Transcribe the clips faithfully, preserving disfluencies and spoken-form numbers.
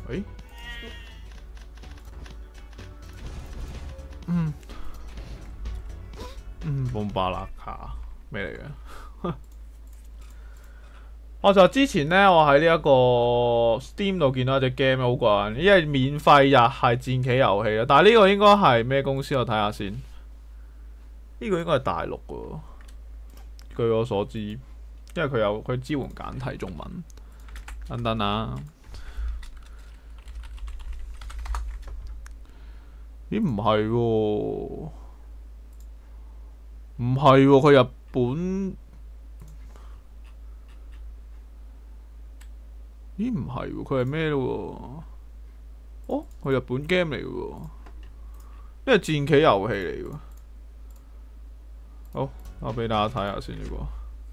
誒，嗯嗯，bomb巴拉卡咩嚟嘅？我就之前咧，我喺呢一個 Steam 度見到一隻 game 好過癮，因為免費日係戰棋遊戲啦。但係呢個應該係咩公司？我睇下先。呢、這個應該係大陸嘅，據我所知，因為佢有佢支援簡體中文。等等啊！咦？唔係喎，唔係喎，佢日本。咦？唔係喎，佢係咩咯？哦，佢日本 game 嚟嘅喎，因為戰棋遊戲嚟嘅。好，我俾大家睇下先呢個。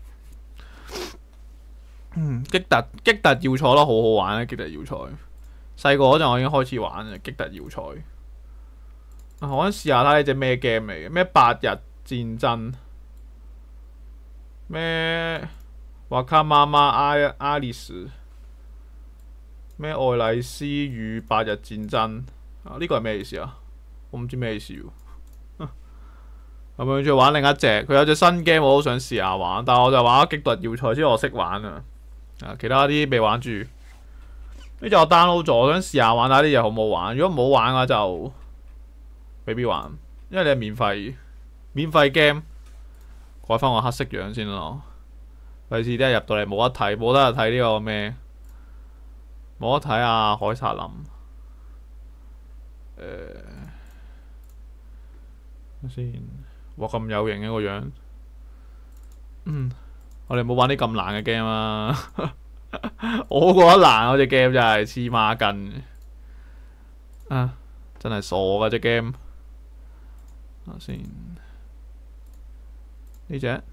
嗯，擊突擊突要塞咯，好好玩啊！擊突要塞，細個嗰陣我已經開始玩嘅擊突要塞。啊，我想試下睇呢隻咩 game 嚟嘅？咩八日戰爭？咩瓦卡媽媽阿阿里斯？咩愛麗絲與八日戰爭啊？呢個係咩意思啊？我唔知咩意思喎。咁樣再玩另一隻，佢有隻新 game 我都想試下玩，但係我就玩咗擊突要塞，之後我識玩啊。啊，其他啲未玩住。呢隻我 download 咗，我想試下玩下啲嘢好唔好玩。如果唔好玩嘅話就未必玩，因為你係免費免費 game， 改翻個黑色樣先咯。費事啲人入到嚟冇得睇，冇得睇呢個咩？冇得睇啊！海薩林，誒、呃，先，哇咁有型嘅個樣，嗯，我哋冇玩啲咁難嘅 game 啊！我覺得難嗰隻 game 真係黐孖筋，啊，真係傻㗎隻 game。啊先，呢隻。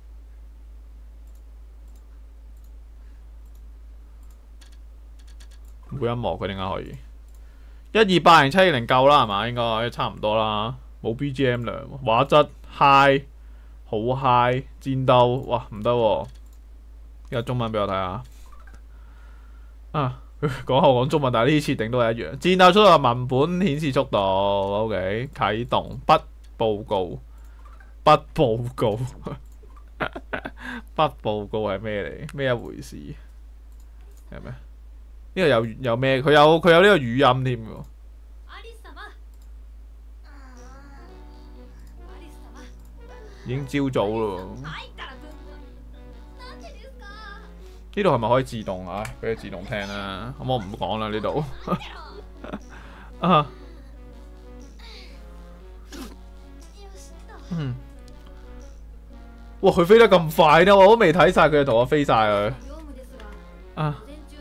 冇音樂佢點解可以？一二八零七二零夠啦係嘛？應該差唔多啦。冇 B G M 量，畫質 high 好 high， 戰鬥哇唔得喎。呢個中文俾我睇下。啊，講後講中文，但係呢啲設定都係一樣。戰鬥速度文本顯示速度 ，OK 啟動不報告不報告不報告係咩嚟？咩一回事？係咩？呢個有有咩？佢有佢有呢個語音添喎。已經朝早咯。呢度係咪可以自動啊？俾佢自動聽啦。咁我唔講啦呢度。啊。嗯。哇！佢飛得咁快呢，我都未睇晒，佢就同我飛晒佢。啊。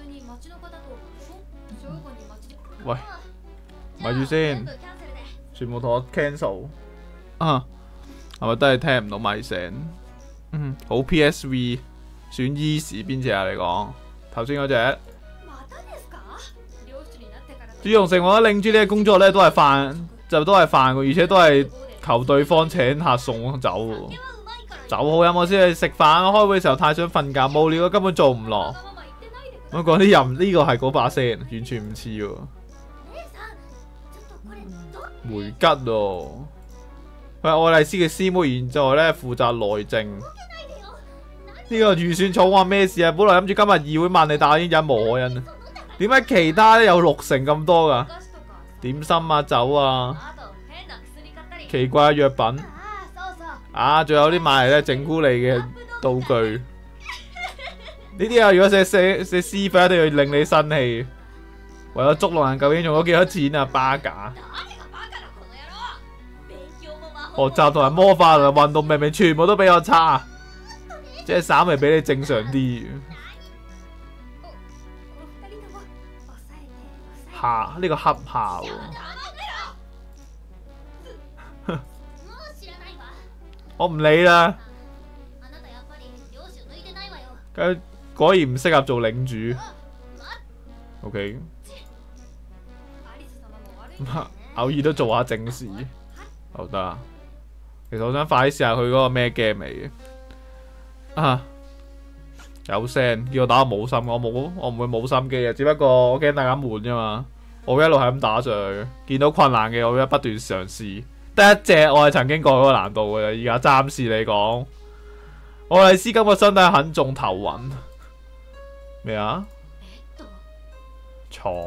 喂，咪住先，全部同我 cancel 啊！係咪都係聽唔到咪聲？嗯，好 P S V 選 Easy 邊隻啊？你講頭先嗰隻。主動性我覺得領主呢個工作咧都係飯，就都係飯嘅，而且都係求對方請客送酒喎。酒好飲我先去食飯，開會嘅時候太想瞓覺，無聊根本做唔落。我講啲人呢個係嗰把聲，完全唔似喎。梅吉喎，佢係愛麗絲嘅師妹，現在咧負責內政。呢、這個預算草案咩事啊？本來諗住今日議會萬利，但係已經忍無可忍啦。點解其他咧有六成咁多噶？點心啊、酒啊，奇怪嘅藥品啊，仲有啲買嚟咧整蠱你嘅道具。呢啲啊，如果寫寫寫師傅一定要令你生氣。為咗捉弄人，究竟用咗幾多錢啊？巴架。學習同埋魔法同埋運動明明全部都比我差，即係稍微比你正常啲。下呢、呢個恰下喎，我唔理啦。佢果然唔適合做領主。OK， 偶爾都做下正事，好得啊。其實我想快啲試下佢嗰個咩 game 嚟嘅啊！ 有聲，叫我打冇心，我冇，我唔會冇心機嘅，只不過我驚大家悶啫嘛。我會一路係咁打上去，見到困難嘅我會不斷嘗試。得一隻我係曾經過嗰個難度嘅，而家暫時嚟講，愛麗絲今個身體很重頭暈。咩啊？床？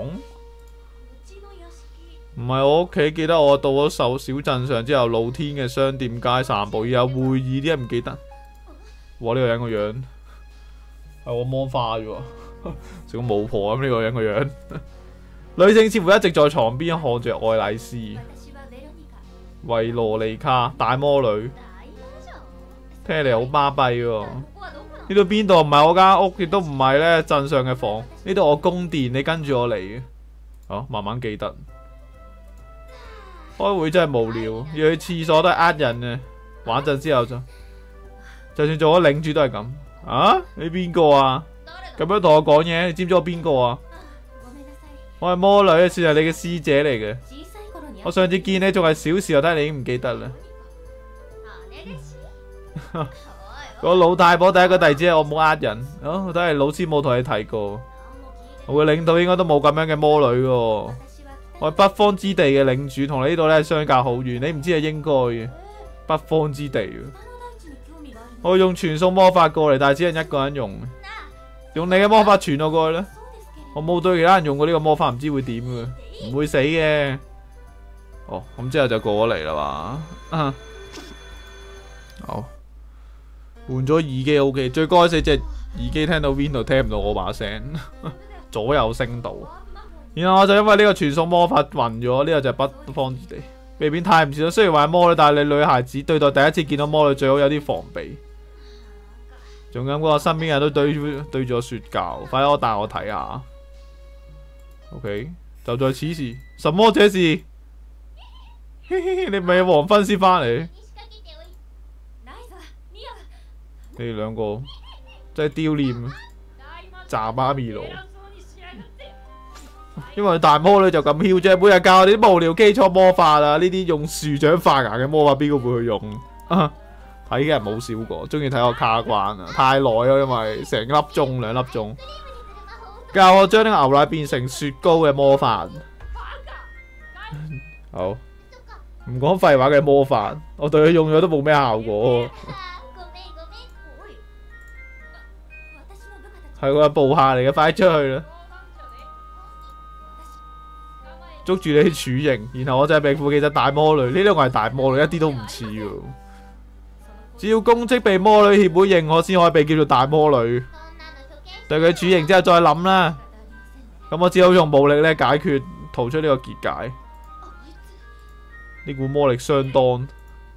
唔係我屋企，記得我到咗小小鎮上之後，露天嘅商店街散步，有會議啲人唔記得。哇！呢、這個人個樣係我魔化啫喎，成個巫婆咁呢個人個樣。女性似乎一直在床邊看着愛麗絲。維羅妮卡，大魔女，聽起嚟好巴閉喎。呢度邊度唔係我間屋，亦都唔係咧鎮上嘅房。呢度我宮殿，你跟住我嚟嘅。好、哦，慢慢記得。開會真係無聊，要去廁所都係呃人嘅。玩陣之後就，就算做咗領主都係咁。啊？你邊個啊？咁樣同我講嘢，你知唔知我邊個啊？我係魔女，算係你嘅師姐嚟嘅。我上次見你仲係小時候，睇你已經唔記得啦。個老太婆第一個弟子，我冇呃人。哦，睇嚟老師冇同你提過。我嘅領導應該都冇咁樣嘅魔女喎。我係北方之地嘅領主，同你呢度咧相隔好遠，你唔知係應該嘅。北方之地，我用傳送魔法過嚟，但係只係一個人用。用你嘅魔法傳我過去啦。我冇對其他人用過呢個魔法，唔知會點嘅，唔會死嘅。哦，咁之後就過咗嚟啦嘛。啊，好，換咗耳機 OK， 最該死隻耳機聽到邊度聽唔到我把聲，左右聲道。然後我就因為呢個傳送魔法暈咗，呢、這個就係北方之地，避免太唔似咗。雖然話係魔女，但係你女孩子對待第一次見到魔女最好有啲防備。仲感覺我身邊人都對對住我說教，快啲我帶我睇下。OK， 就在此時，什麼這是？你咪黃昏先返嚟？你哋兩個真係丟臉，炸媽咪咯！因為大魔女就咁囂啫，每日教我哋啲無聊基礎魔法啊，呢啲用樹長發芽嘅魔法邊個會去用？睇嘅人冇少過，中意睇我卡關啊，太耐咯，因為成粒鐘兩粒鐘。教我將啲牛奶變成雪糕嘅魔法。好，唔講廢話嘅魔法，我對佢用咗都冇咩效果。係個部下嚟嘅，快啲出去啦！捉住你處刑，然後我就係名副其實大魔女。呢兩個係大魔女，一啲都唔似喎。只要公職被魔女協會認可，先可以被叫做大魔女。對佢處刑之後再諗啦。咁我只好用武力咧解決，逃出呢個結界。呢股魔力相當，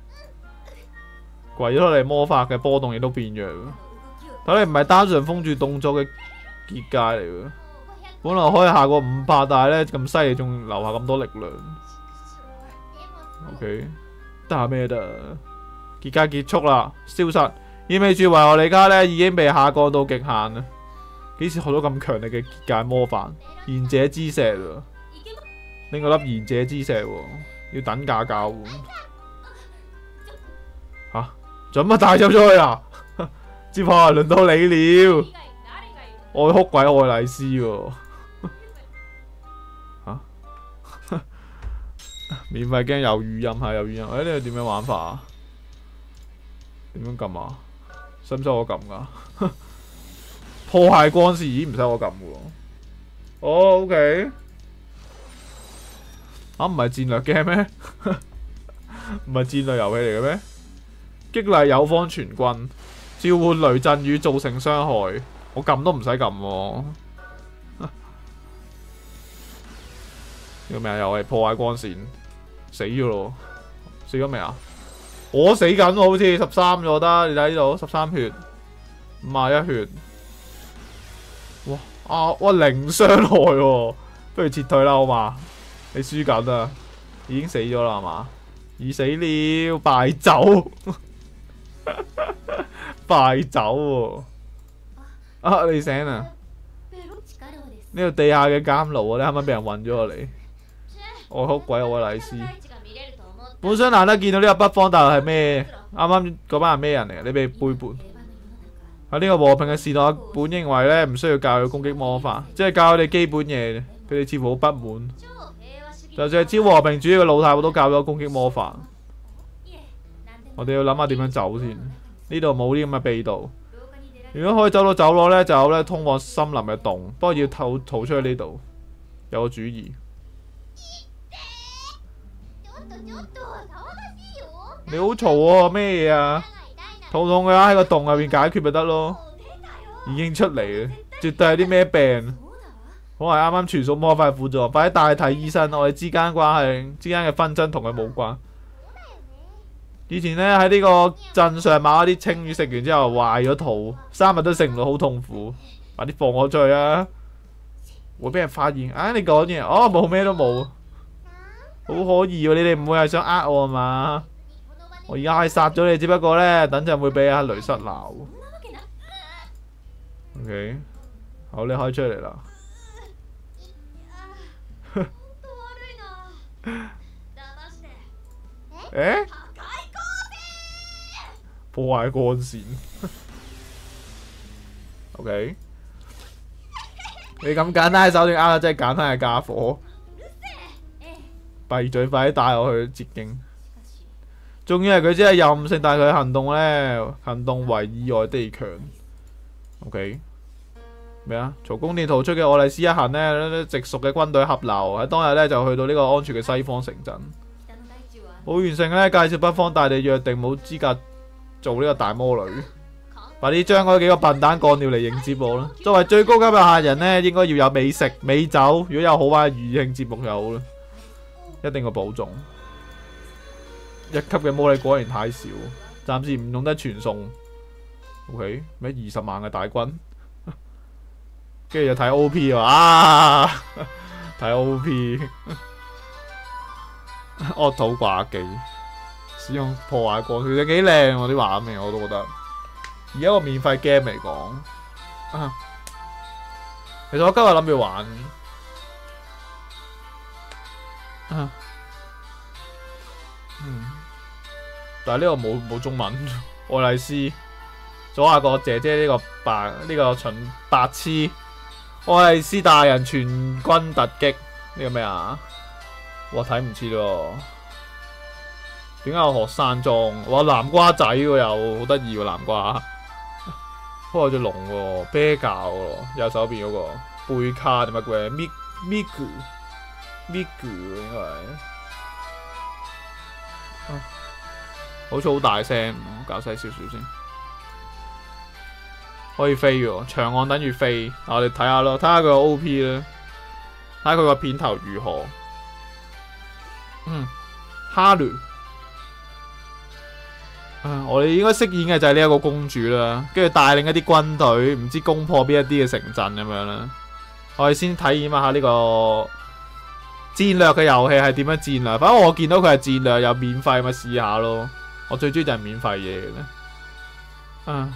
跪咗落嚟魔法嘅波動亦都變弱。睇嚟唔係單純封住動作嘅結界嚟嘅。本來可以下個五百，但係咧咁犀利，仲留下咁多力量。OK， 得下咩得？結界結束啦，消失，意味住維羅妮卡咧已經被下降到極限啦。幾時學到咁強力嘅結界魔法？賢者之石啊！拎個粒賢者之石喎，要等價交換。吓，做乜帶走咗去啊？接下來輪到你了，愛哭鬼愛麗絲喎。吓，免費驚有語音係有語音，誒呢個點樣玩法啊？點樣撳啊？使唔使我撳噶？破壞光線已經唔使我撳嘅喎。哦 ，OK。啊，唔係戰略 game 咩？唔係戰略遊戲嚟嘅咩？激勵友方全軍，召喚雷陣雨造成傷害。我撳都唔使撳喎。呢個咩啊？又係破壞光線，死咗咯！死咗未啊？我死緊喎，好似十三咗得。你睇呢度十三血，五十一血。哇啊！哇零傷害喎，不如撤退啦好嘛？你輸緊啊，已經死咗啦係嘛？已死了，敗走，敗走喎！啊你醒啊！呢度地下嘅監牢啊，你啱啱俾人運咗過嚟，愛哭鬼愛麗絲。本想難得見到呢個北方大陸係咩？啱啱嗰班係咩人嚟？你被背叛。 喺呢個和平嘅時代，本認為咧唔需要教佢攻擊魔法，即係教佢哋基本嘢。佢哋似乎好不滿，就算係超和平主義嘅老太婆都教咗攻擊魔法。我哋要諗下點樣走先。呢度冇啲咁嘅秘道。如果可以走到走廊咧，就有咧通往森林嘅洞。不過要逃逃出去呢度。有個主意。你好嘈喎，咩嘢啊？肚痛嘅話喺個洞入邊解決咪得咯。已經出嚟啦，絕對係啲咩病？可能啱啱傳送魔法輔助，快啲帶去睇醫生。我哋之間關係之間嘅紛爭同佢冇關。以前呢，喺呢個鎮上買咗啲青魚，食完之後壞咗肚，三日都食唔到，好痛苦。快啲放我出去啊！會俾人發現啊！你講嘢，哦冇咩都冇，好可疑喎！你哋唔會係想呃我啊嘛？我而家係殺咗你，只不過呢，等陣會俾阿雷瑟鬧。OK， 好，你可以出嚟啦。誒？破壞光線。OK， 你咁簡單嘅手段呃啦，真係簡單嘅家伙。閉嘴，快啲帶我去捷徑。仲要係佢真係任性，但係佢行動咧，行動為意外地強。OK， 咩啊？從宮殿逃出嘅愛麗絲一行呢，直屬嘅軍隊合流喺當日咧就去到呢個安全嘅西方城鎮。冇完成咧，介紹北方大地約定冇資格做呢個大魔女。快啲將嗰幾個笨蛋幹掉嚟迎接我啦！作為最高級嘅客人呢，應該要有美食美酒，如果有好玩嘅餘興節目就好啦。一定要保重。一級嘅魔力果然太少，暫時唔用得傳送。OK， 咩二十萬嘅大軍，跟住就睇 O P 啊！睇 O P， 惡土掛機，使用破壞光，其實幾靚喎啲畫面，我都覺得。而家個免費 game 嚟講，啊，其實我今日諗住玩，啊，嗯，但係呢個冇冇中文。愛麗絲，左下角姐姐呢個白呢、呢個蠢白痴，愛麗絲大人全軍突擊，呢個咩啊？我睇唔切咯。點解有學生裝？哇，南瓜仔喎又好得意喎南瓜。不過有隻龍喎，啤教喎，右手邊嗰、嗰個貝卡定乜鬼？咪咪咕咪咕應該係。啊，好似好大聲，搞細少少先。可以飛喎，長按等於飛。我哋睇下咯，睇下佢個 O P 啦，睇下佢個片頭如何。嗯，哈魯。啊、我哋應該飾演嘅就係呢一個公主啦，跟住帶領一啲軍隊，唔知攻破邊一啲嘅城鎮咁樣啦。我哋先體驗一下呢個戰略嘅遊戲係點樣戰略。反正我見到佢係戰略又免費，咪試下咯。我最中意就係免費嘢嘅咧。啊！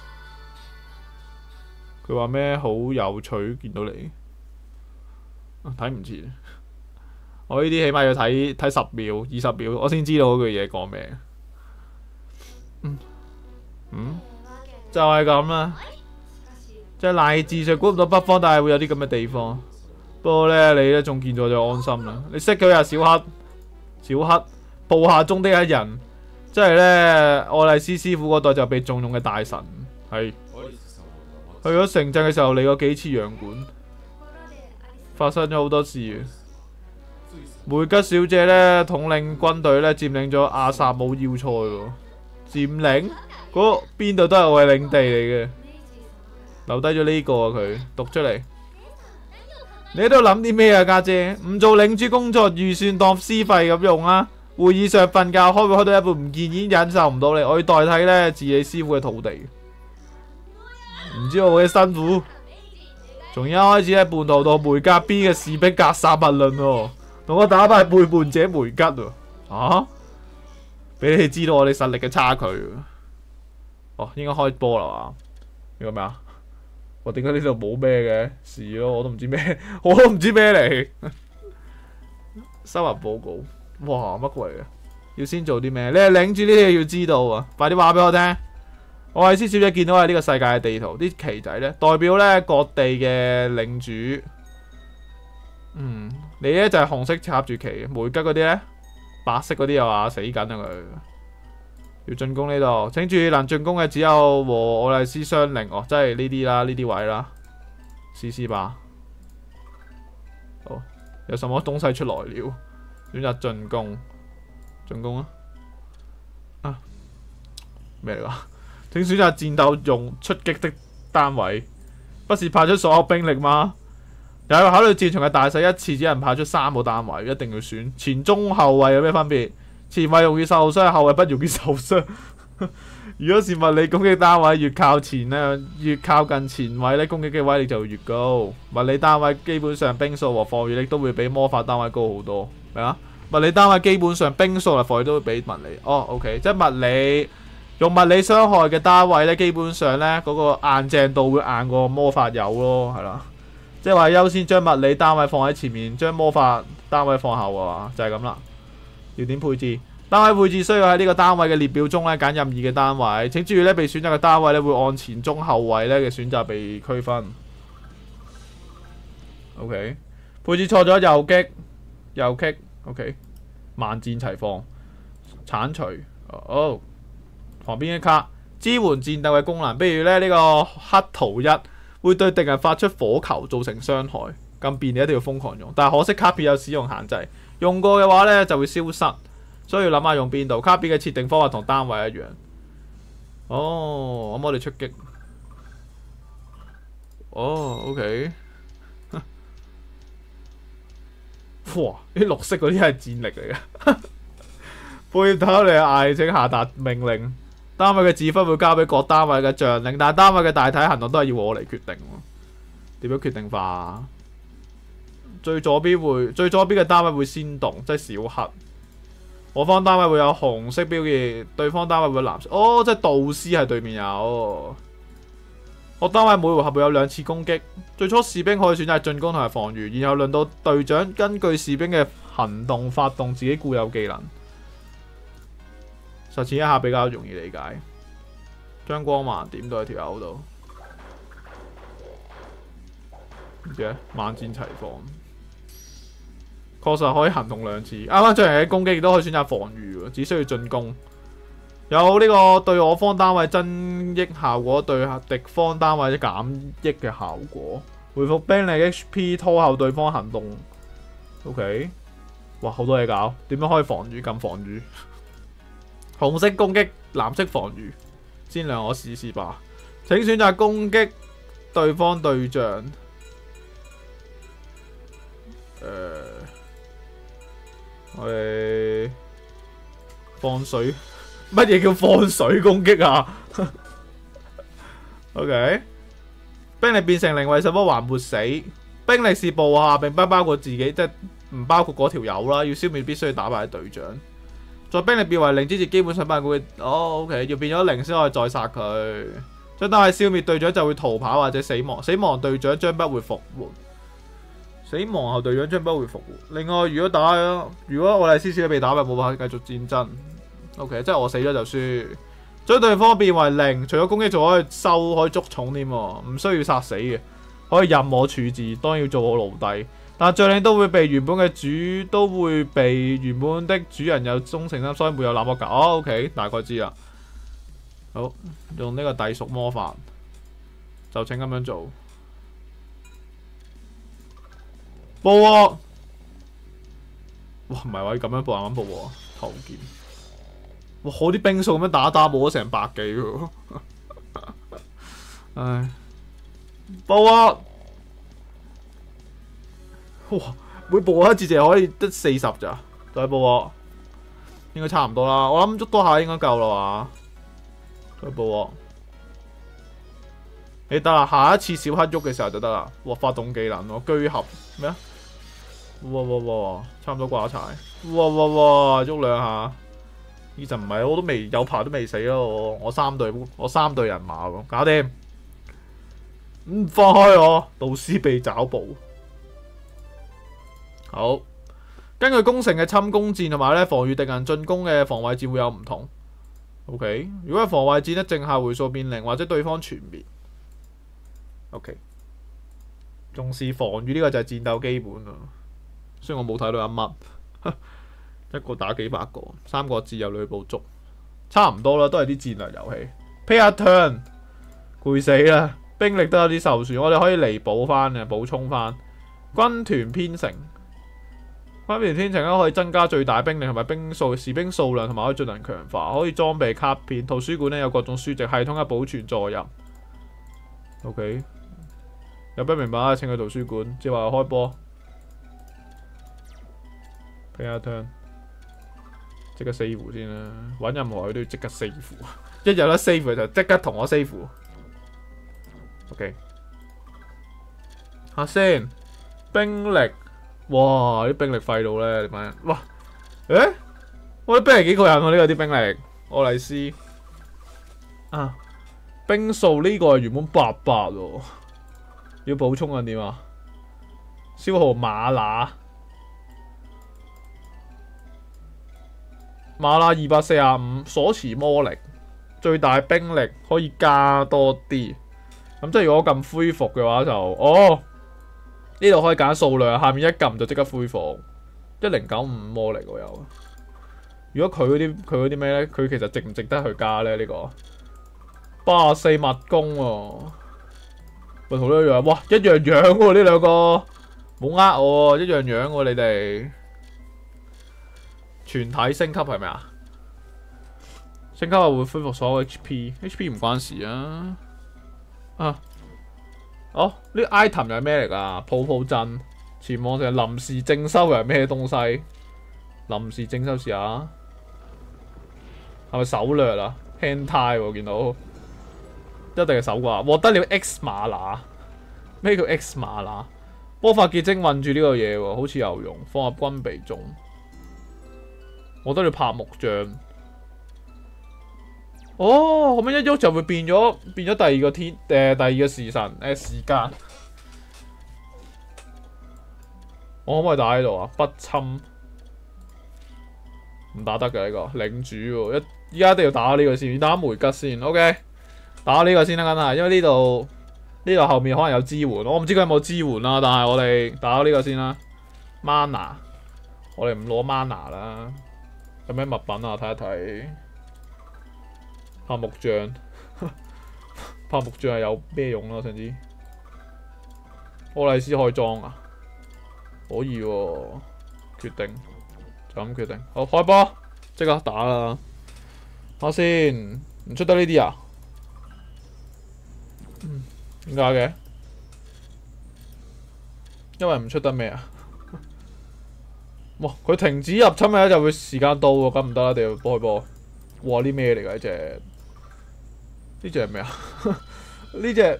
佢話咩好有趣，見到你睇唔切。我呢啲起碼要睇睇十秒、二十秒，我先知道嗰句嘢講咩。嗯，嗯，就係咁啦，即係賴智術估唔到北方，但係會有啲咁嘅地方。不過咧，你咧仲見咗就安心啦。你識佢啊，小黑，小黑，部下中的一人，即係咧愛麗絲師傅嗰代就被重用嘅大臣，係去咗城鎮嘅時候嚟過幾次洋館，發生咗好多事。梅吉小姐咧統領軍隊咧佔領咗阿薩姆要塞喎。佔領嗰邊度都係我嘅領地嚟嘅，留低咗呢個啊佢讀出嚟。你喺度諗啲咩啊家姐？唔做領主工作預算當私費咁用啊！會議上瞓覺開會開到一半唔見，已經忍受唔到你，我要代替咧治理師傅嘅土地。唔知我嘅辛苦。從一開始咧叛徒到梅格 B 嘅士兵格殺勿論喎，同我打敗背叛者梅吉喎。啊？俾你知道我哋實力嘅差距。哦，應該開波啦嘛？呢個咩啊？我點解呢度冇咩嘅事咯？我都唔知咩，我都唔知咩嚟。收入報告，哇乜鬼啊？要先做啲咩？你係領住呢啲嘢要知道啊！快啲話俾我聽。 愛麗絲小姐見到係呢個世界嘅地圖，啲旗仔咧代表咧各地嘅領主。嗯，你咧就係、是、紅色插住旗，梅吉嗰啲咧白色嗰啲又話死緊啊佢。要進攻呢度，請注意能進攻嘅只有和愛麗絲相鄰哦，即係呢啲啦，呢啲位啦，試試吧。好，有什麼東西出來了？選擇進攻，進攻啊！啊，咩嚟㗎？請選擇戰鬥用出擊的單位，不是派出所有兵力嗎？又要考慮戰場嘅大細，一次只能派出三個單位，一定要選前中後衛有咩分別？前衛容易受傷，後衛不容易受傷。如果是物理攻擊單位，越靠前咧，越靠近前衛咧，攻擊嘅威力就會越高。物理單位基本上兵數和防禦力都會比魔法單位高好多。明啊？物理單位基本上兵數同防禦都會比物理。哦 ，OK， 即係物理用物理傷害嘅單位咧，基本上咧嗰、那個硬淨度會硬過魔法有咯，係啦。即係話優先將物理單位放喺前面，將魔法單位放後啊，就係咁啦。要點配置？單位配置需要喺呢個單位嘅列表中咧揀任意嘅單位。請注意咧，被選擇嘅單位咧會按前中後位咧嘅選擇被區分。OK， 配置錯咗右擊，右擊。OK， 萬箭齊放，剷除。哦，旁邊嘅卡支援戰鬥嘅功能，比如咧呢、這個黑桃一會對敵人發出火球造成傷害，咁便你一定要瘋狂用。但係可惜卡片有使用限制。用過嘅話咧就會消失，所以要諗下用邊度。卡片嘅設定方法同單位一樣。哦，咁我哋出擊。哦 ，OK。哇！啲綠色嗰啲係戰力嚟嘅。背頭你嗌請下達命令，單位嘅指揮會交俾各單位嘅將領，但係單位嘅大體行動都係要我嚟決定。點樣決定法啊？最左邊會最左邊嘅單位會先動，即係小黑。我方單位會有紅色標記，對方單位會有藍色。哦，即係導師係對面有。我單位每回合會有兩次攻擊。最初士兵可以選擇進攻同埋防禦，然後輪到隊長根據士兵嘅行動發動自己固有技能。實踐一下比較容易理解。將光環點到喺條友度。嘅萬箭齊放。確實可以行動兩次，啱啱進行嘅攻擊亦都可以選擇防禦，只需要進攻。有呢個對我方單位增益效果，對敵方單位減益嘅效果。回復兵力 H P 拖後對方行動。OK， 哇，好多嘢搞，點樣可以防禦咁防禦？紅色攻擊，藍色防禦。先讓我試試吧。請選擇攻擊對方對象。誒、呃。我哋放水，乜嘢叫放水攻擊啊？OK， 兵力變成零為什麼還沒死？兵力是部下，並不包括自己，即係唔包括嗰條友啦。要消滅必須要打敗隊長。在兵力變為零之前，基本上不會。哦 ，OK， 要變咗零先可以再殺佢。將單位消滅，隊長就會逃跑或者死亡。死亡隊長將不會復活。死亡後隊長將不會復活。另外，如果打，如果愛麗絲小姐被打敗，冇辦法繼續戰爭。OK， 即係我死咗就輸。將對方變為零，除咗攻擊，仲可以收，可以捉重添，唔需要殺死嘅，可以任我處置。當然要做我奴隸，但將領都會被原本嘅主都會被原本的主人有忠誠心，所以沒有那麼搞。哦 OK， 大概知啦。好，用呢個隸屬魔法，就請咁樣做。報喎！哇，唔係話要咁樣報，慢慢報喎。頭劍，哇！我啲兵數咁樣打打冇咗成百幾喎。唉，報喎！哇！每報一次淨係可以得四十咋？再報喎，應該差唔多啦。我諗捉多下應該夠啦嘛。再報喎。你得啦，下一次小黑喐嘅時候就得啦。哇！發動技能喎，居合咩啊？哇哇哇！差唔多掛柴。哇哇哇！喐兩下。呢陣唔係，我都未有排都未死咯。我我三隊我三隊人馬喎，搞掂。唔放開我，導師被抓捕。好。根據攻城嘅侵攻戰同埋咧防禦敵人進攻嘅防衛戰會有唔同。 OK， 如果係防衛戰咧，正下回數變零，或者對方全滅。OK， 重視防禦呢個就係戰鬥基本啦。雖然我冇睇到有乜，一個打幾百個，三個字有女捕捉，差唔多啦，都係啲戰略遊戲。Pay a turn， 攰死啦，兵力都有啲受損，我哋可以彌補翻嘅，補充翻。軍團編成。軍團編成咧可以增加最大兵力同埋兵數、士兵數量，同埋可以進行強化，可以裝備卡片。圖書館咧有各種書籍，系統嘅保存助入。OK， 有不明白啊？請去圖書館。即係話開波。睇下 turn， 即刻 save 先啦。揾任何佢都要即刻 save， 一有得 save 就即刻同我 save。OK， 下先兵力。哇！啲兵力廢到咧，你睇，哇！誒，我啲兵力幾過癮喎？呢個啲兵力，愛麗絲啊，兵數呢個係原本八百喎，要補充緊點啊？消耗馬拿，馬拿二百四十五，所持魔力，最大兵力可以加多啲。咁即係如果撳恢復嘅話就，哦。呢度可以揀數量，下面一撳就即刻恢復，一零九五魔力喎有。如果佢嗰啲佢嗰啲咩咧？佢其實值唔值得去加咧？呢、呢個八十四密攻喎，咪同呢一樣，哇一樣樣喎呢兩個，冇呃我，一樣樣喎你哋。全體升級係咪啊？升級係會恢復所有 H P，H P 唔關事啊。啊！哦，呢 item 又係咩嚟㗎？泡泡陣前往成臨時徵收又係咩東西？臨時徵收試下，係咪手掠啊 ？hand tie 喎，見到一定係手啩。獲得了 X 馬拿，咩叫 X 馬拿？魔法結晶韞住呢個嘢喎，好似有用，放入軍備中。獲得了柏木杖。哦，咁樣一喐就會變咗變咗第二個天誒、呃、第二個時辰誒、呃、時間。我可唔可以打喺度啊？不侵唔打得嘅呢個領主喎，一依家都要打呢個先，打梅吉先。OK， 打呢個先啦，梗係，因為呢度呢度後面可能有支援，我唔知佢有冇支援啦。但係我哋打呢個先啦。mana， 我哋唔攞 mana 啦。有咩物品啊？睇一睇。柏木杖，柏木杖係有咩用咯？我想知。愛麗絲可以裝啊？可以喎、啊，決定就咁決定。好，開波，即刻打啦！睇下先，唔出得呢啲啊？嗯，點解嘅？因為唔出得咩啊？哇！佢停止入侵嘅就會時間到喎，咁唔得啦，一定要開波。哇！呢咩嚟㗎？呢隻？呢隻係咩啊？呢隻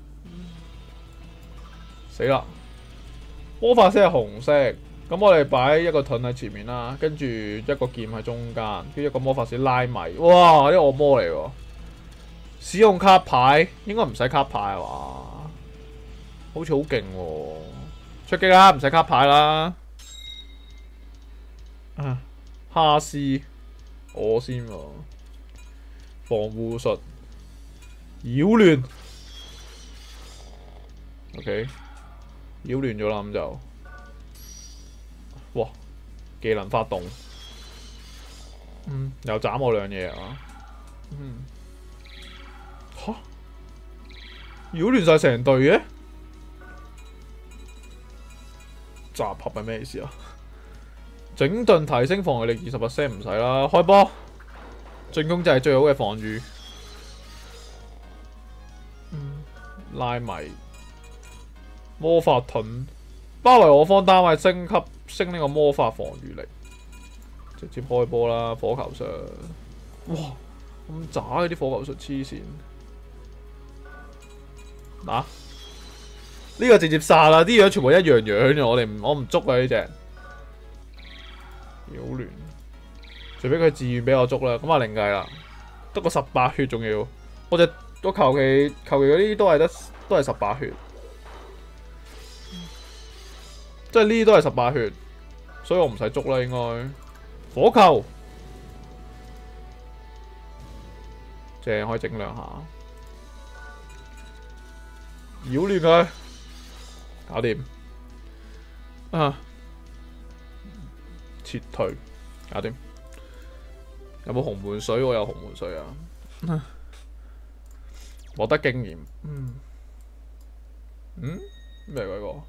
死啦！魔法師係紅色，咁我哋擺一個盾喺前面啦，跟住一個劍喺中間，跟住一個魔法師拉米。哇！呢個惡魔嚟喎！使用卡牌應該唔使卡牌係嘛？好似好勁喎！出擊啦，唔使卡牌啦。啊，哈斯，我先喎。防護術。擾亂 ，OK， 擾亂咗啦，咁就，哇，技能發動，嗯，又斬我兩嘢啊，嗯，吓，擾亂晒成隊嘅，集合係咩意思啊？整頓提升防禦力二十 percent 唔使啦，開波，進攻就係最好嘅防禦。拉米魔法盾包圍我方單位，升級升呢個魔法防禦力，直接開波啦！火球術，哇咁渣嘅啲火球術黐線，嗱、啊、呢、這個直接殺啦！啲樣全部一樣樣嘅，我哋唔我唔捉啊呢隻擾亂，除非佢自願俾我捉啦，咁啊另計啦，得個十八血仲要，我隻。我求其求其嗰啲都係得都係十八血，即係呢啲都係十八血，所以我唔使捉啦應該。火球正可以整兩下，擾亂佢，搞掂啊！撤退，搞掂。有冇紅門水？我有紅門水啊！獲得經驗。嗯。嗯？咩嚟㗎？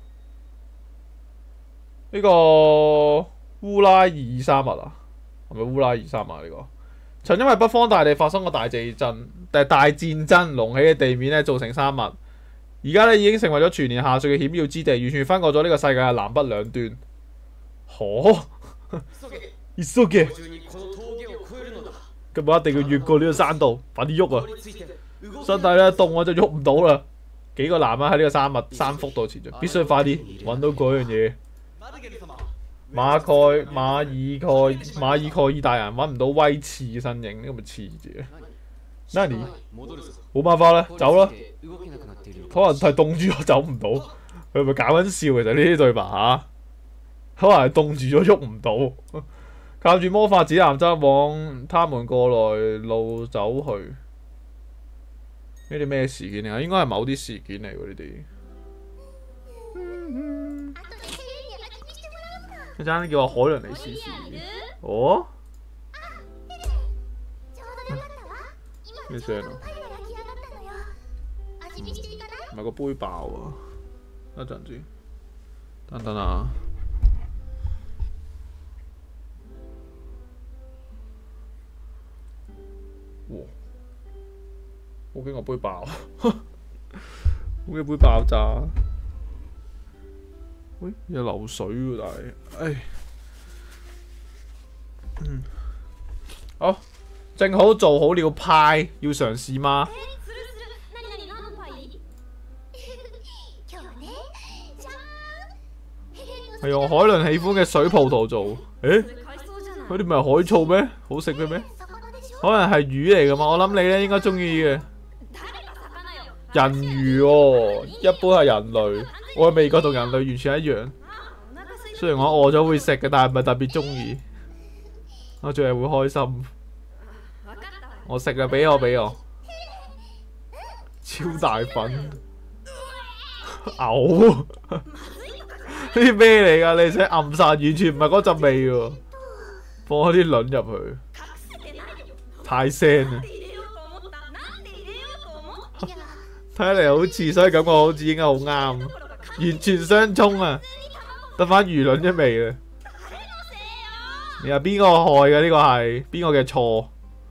呢個烏拉爾沙漠啊？係咪烏拉爾沙漠啊？呢個曾因為北方大地發生過大地震，但係大戰爭隆起嘅地面咧造成山脈，而家咧已經成為咗全年下雪嘅險要之地，完全分割咗呢個世界嘅南北兩端。可？急げ！咁我一定要越過呢個山道，快啲喐啊！身體咧凍我就喐唔到啦。幾個男人喺呢個山脈山腹度前進，必須快啲揾到嗰樣嘢。馬蓋馬爾蓋馬爾蓋爾大人揾唔到威刺嘅身影，呢個咪刺字啊 ？Nani？冇辦法啦，走啦。可能係凍住咗走唔到，佢係咪搞緊笑？其實呢啲對白嚇，可能係凍住咗喐唔到。靠住魔法指南針往他們過來路走去。呢啲咩事件啊？應該係某啲事件嚟喎，呢啲。一陣叫我海倫嚟試試。哦？咩聲啊？唔係個杯爆啊！一陣先，等等啊！哇！好驚個杯爆，好驚杯爆炸。喂，有流水喎，但係，唉，嗯，好，正好做好了派，要嘗試嗎？係用海倫喜歡嘅水葡萄做，誒，嗰啲唔係海草咩？好食嘅咩？可能係魚嚟噶嘛？我諗你咧應該中意嘅。人魚哦，一般係人類，我嘅味覺同人類完全一樣。雖然我餓咗會食嘅，但係唔係特別中意。我仲係會開心。我食啊，俾我俾我，超大份，嘔！呢啲咩嚟㗎？你想暗殺，完全唔係嗰陣味喎。放啲卵入去，太腥啦！睇嚟好似，所以感覺好似應該好啱，完全相衝啊！得翻魚卵一味啦。你話邊個害嘅？呢個係邊個嘅錯？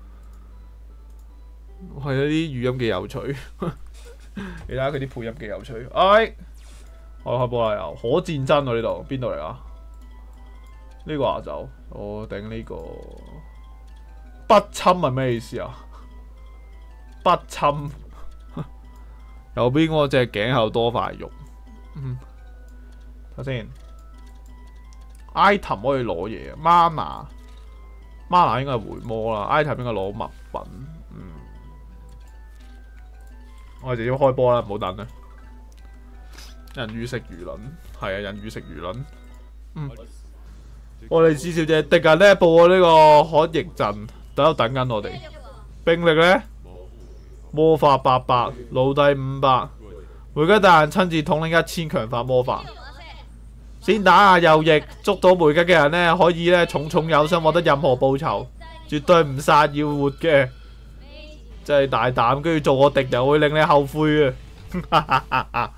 係啊，啲語音幾有趣。你睇下佢啲配音幾有趣。哎，我開波啦又，可戰爭喎呢度，邊度嚟啊？呢個亞洲，我頂呢個不侵係咩意思啊？不侵。右邊嗰隻頸後多塊肉，嗯，睇先。item 可以攞嘢 ，mana mana 應該係回魔啦 ，item 應該攞物品，嗯。我哋直接開波啦，唔好等啦。人魚食魚卵，係啊，人魚食魚卵，嗯。我哋至少隻敵人咧報咗呢個可逆陣，喺度等緊我哋。兵力咧？魔法八百，奴隸五百，梅吉大人親自統領一千強化魔法。先打下右翼，捉到梅吉嘅人呢，可以呢重重有傷，獲得任何報酬，絕對唔殺要活嘅，真係大膽，跟住做我敵人會令你後悔啊！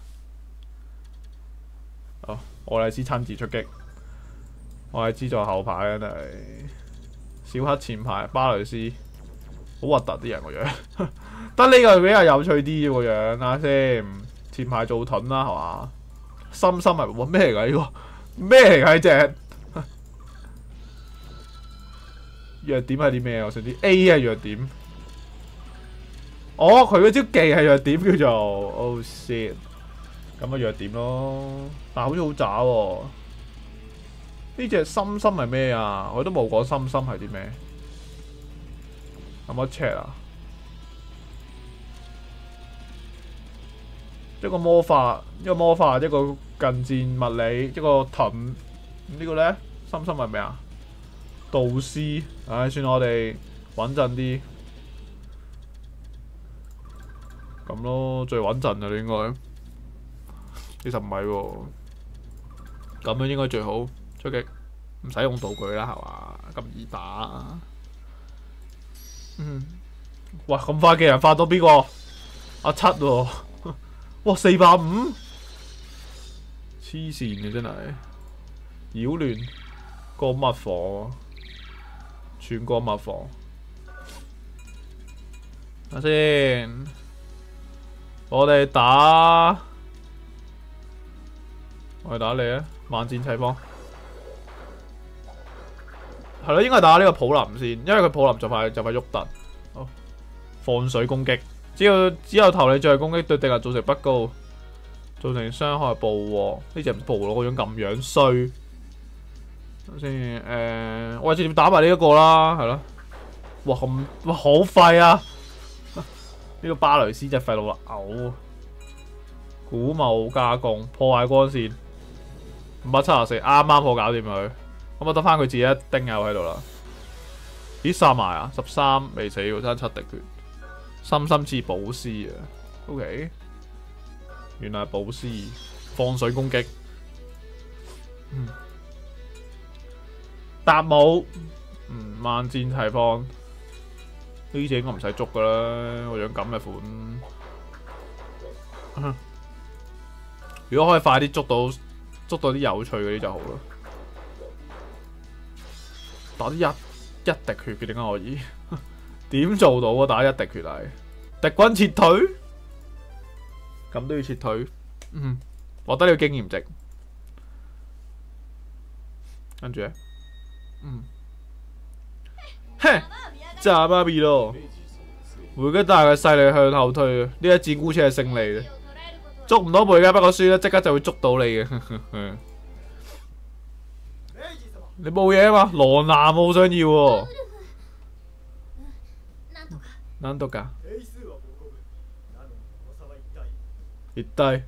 哦，愛麗絲親自出擊，愛麗絲在後排真係，小黑前排，巴雷斯，好核突啲人個樣。得呢個比較有趣啲個樣，睇下先。前排做盾啦，係嘛？深深係喎咩嚟㗎？呢個咩嚟㗎？呢隻弱點係啲咩？我想知 A 係弱點。哦，佢嗰招技係弱點叫做 Oh shit， 咁咪弱點咯。但係好似好渣喎。呢隻深深係咩啊？我都冇講深深係啲咩。有冇 check 啊？一個魔法，一個魔法，一個近戰物理，一個盾。呢個咧，深深係咩啊？導師，唉，算我哋穩陣啲。 咁咯，最穩陣啊！你應該，其實唔係喎，咁樣應該最好出擊，唔使用道具啦，係嘛？咁易打。嗯，哇！咁快嘅人發到邊個？阿七喎，哇！四百五，黐線嘅真係，擾亂個蜜房，全個蜜房。睇先，我哋打，我哋打你啊！萬箭齊放，係咯，應該打呢個普林先，因為佢普林就快就快喐突。好，放水攻擊，只要只有投你最後攻擊對敵人造成不高，造成傷害捕獲。呢隻唔捕咯，個樣咁樣衰。睇先，誒，我直接打埋呢一個啦，係咯。哇咁，哇好廢啊！呢個巴雷斯隻廢佬啦，嘔！古墓加工破壞光線，五百七十四啱啱好搞掂佢，咁我得翻佢自己一丁友喺度啦。咦殺埋啊！十三未死喎，爭七滴血，深深似寶師啊 ！OK， 原來係寶師放水攻擊，嗯，達姆，嗯萬箭齊放。呢隻應該唔使捉噶啦，我樣咁嘅款。如果可以快啲捉到，捉到啲有趣嗰啲就好啦。打啲一一滴血嘅點解可以？點做到啊？打一滴血嚟，敵軍撤退，咁都要撤退。嗯，獲得呢個經驗值。跟住咧，嗯，哼。炸巴比咯！梅吉大嘅勢力向後退，呢一戰姑且係勝利嘅。捉唔到梅吉，不過輸咧，即刻就會捉到你嘅。你冇嘢啊嘛？羅南我好想要喎。難度㗎？越低。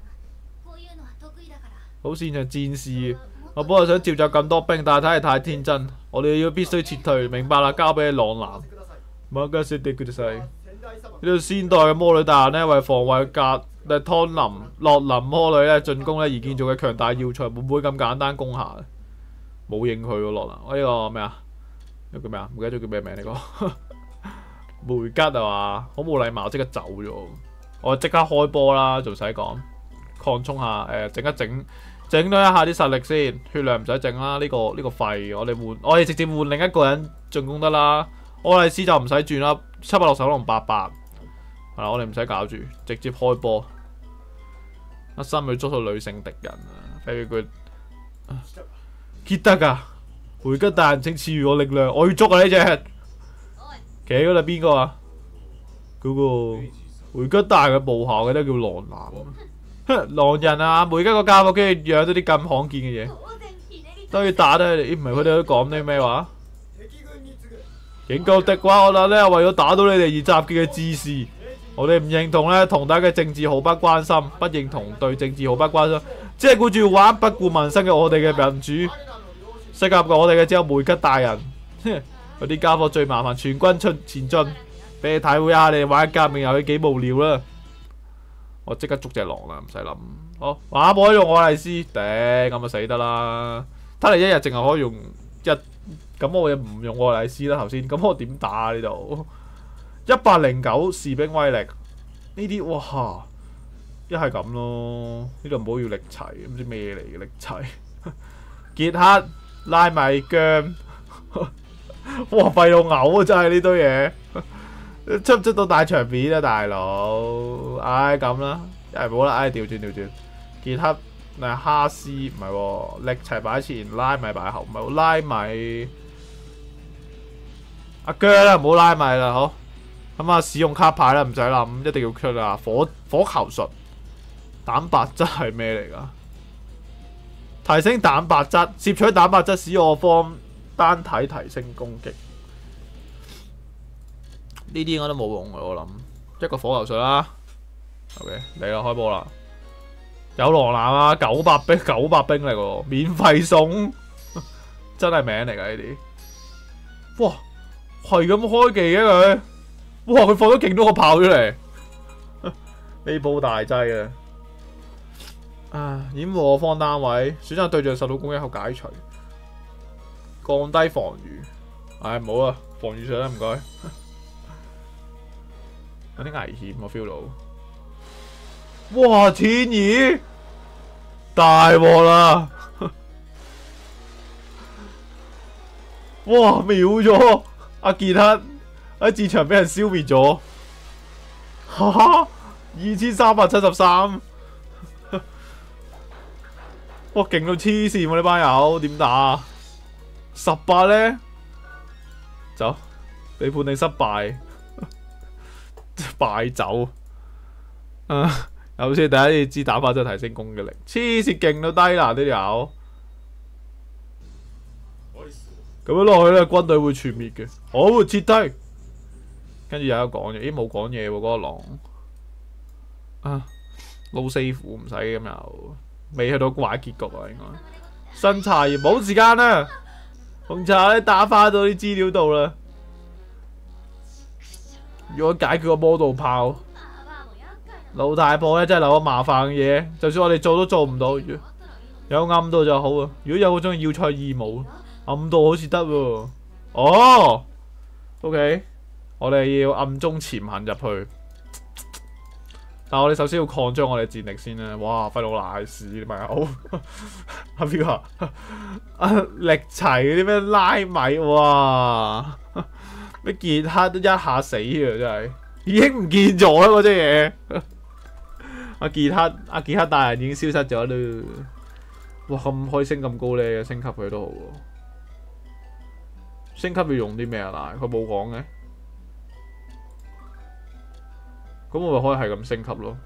好擅長戰士，我本來想召集咁多兵，但係睇嚟太天真。我哋要必須撤退，明白啦，交俾你朗南。馬加斯迪佢哋細呢度先代嘅魔女大人呢，為防衛格誒湯林洛林魔女咧進攻咧而建造嘅強大要塞，會唔會咁簡單攻下？冇應佢喎，洛林。我呢個咩啊？呢個叫咩啊？唔記得咗叫咩名呢個？梅吉係嘛？好冇禮貌，即刻走咗。我即刻開波啦，仲使講擴充下誒，整一整。整多一下啲實力先，血量唔使整啦。呢、這個呢、這個廢，我哋換，我哋直接換另一個人進攻得啦。柯麗斯就唔使轉啦，七百六十可能八百，係啦，我哋唔使搞住，直接開波。一心去捉到女性敵人啊 ，very good。傑得噶，梅吉大人請賜予我力量，我要捉啊呢隻。企嗰度邊個啊？嗰、那個梅吉大人嘅部下嘅都叫狼男。狼人啊，梅吉個家伙居然養到啲咁罕見嘅嘢，都要打得你。唔係佢哋都講啲咩話？警告敵話，我諗咧為咗打到你哋而集結嘅志士，我哋唔認同咧同大嘅政治毫不關心，不認同對政治毫不關心，只係顧住玩不顧民生嘅我哋嘅民主。適合過我哋嘅只有梅吉大人。嗰啲家伙最麻煩，全軍出前進，俾你體會下你哋玩革命遊戲幾無聊啦。我即刻捉隻狼啦，唔使諗。好，哇！冇得用愛麗絲，頂咁就死得啦。睇嚟一日淨係可以用一，咁我又唔用愛麗絲啦頭先。咁我點打啊呢度？一百零九士兵威力，呢啲哇，一係咁咯。呢度唔好要力齊，唔知咩嚟嘅力齊。傑克拉米薑，哇！廢到嘔啊！真係呢堆嘢。出唔出到大場面啊，大佬？唉，咁啦，一係冇啦，唉，調轉調轉。傑克嗱哈斯唔係喎，力齊擺前，拉米擺後，唔係喎，拉米阿腳啦，唔好拉米啦，好。咁啊，使用卡牌啦，唔使諗，一定要出啊！火火球術，蛋白質係咩嚟㗎？提升蛋白質，攝取蛋白質使我方單體提升攻擊。呢啲應該都冇用嘅，我諗一個火球術啦。OK，嚟啦，開波啦！有狼男啊，九百兵，九百兵嚟喎，免費送，真係名嚟㗎呢啲。哇，係咁開技嘅佢，哇佢放咗勁多個炮出嚟， 呢鋪大劑啊！啊！掩護我方單位，選擇對象受到攻擊後解除，降低防禦。唉，唔好啦，防禦上啦，唔該。有啲危險我 feel 到。哇！天意大鑊啦！哇！秒咗阿傑克喺戰場俾人消滅咗。哈哈！二千三百七十三。哇！勁到黐線喎！呢班友點打啊？十八咧，走，被判定失敗，敗走。啊！有先第一次知打法真係提升攻擊力，黐線勁到低啦！呢條友咁樣落去咧，軍隊會全滅嘅。我會撤低。跟住有得講嘢，咦冇講嘢喎嗰個狼。啊，撈 save 唔使咁又。未去到壞結局啊，應該新茶葉冇時間啦，紅茶咧打翻到啲資料度啦。如果解決個魔導炮，老大婆咧真係留個麻煩嘅嘢，就算我哋做都做唔到。有暗道就好啊，如果有嗰種要塞義務，暗道好似得喎。哦 ，OK， 我哋要暗中潛行入去。但我哋首先要擴張我哋戰力先啦。哇！費老賴屎你咪好阿邊個啊？力齊嗰啲咩拉米哇？咩傑克都一下死啊！真係已經唔見咗啦嗰隻嘢。阿傑克阿傑克大人已經消失咗啦。哇！咁可以升咁高咧，升級佢都好喎。升級要用啲咩啊？嗱，佢冇講嘅。咁我咪可以係咁升級咯。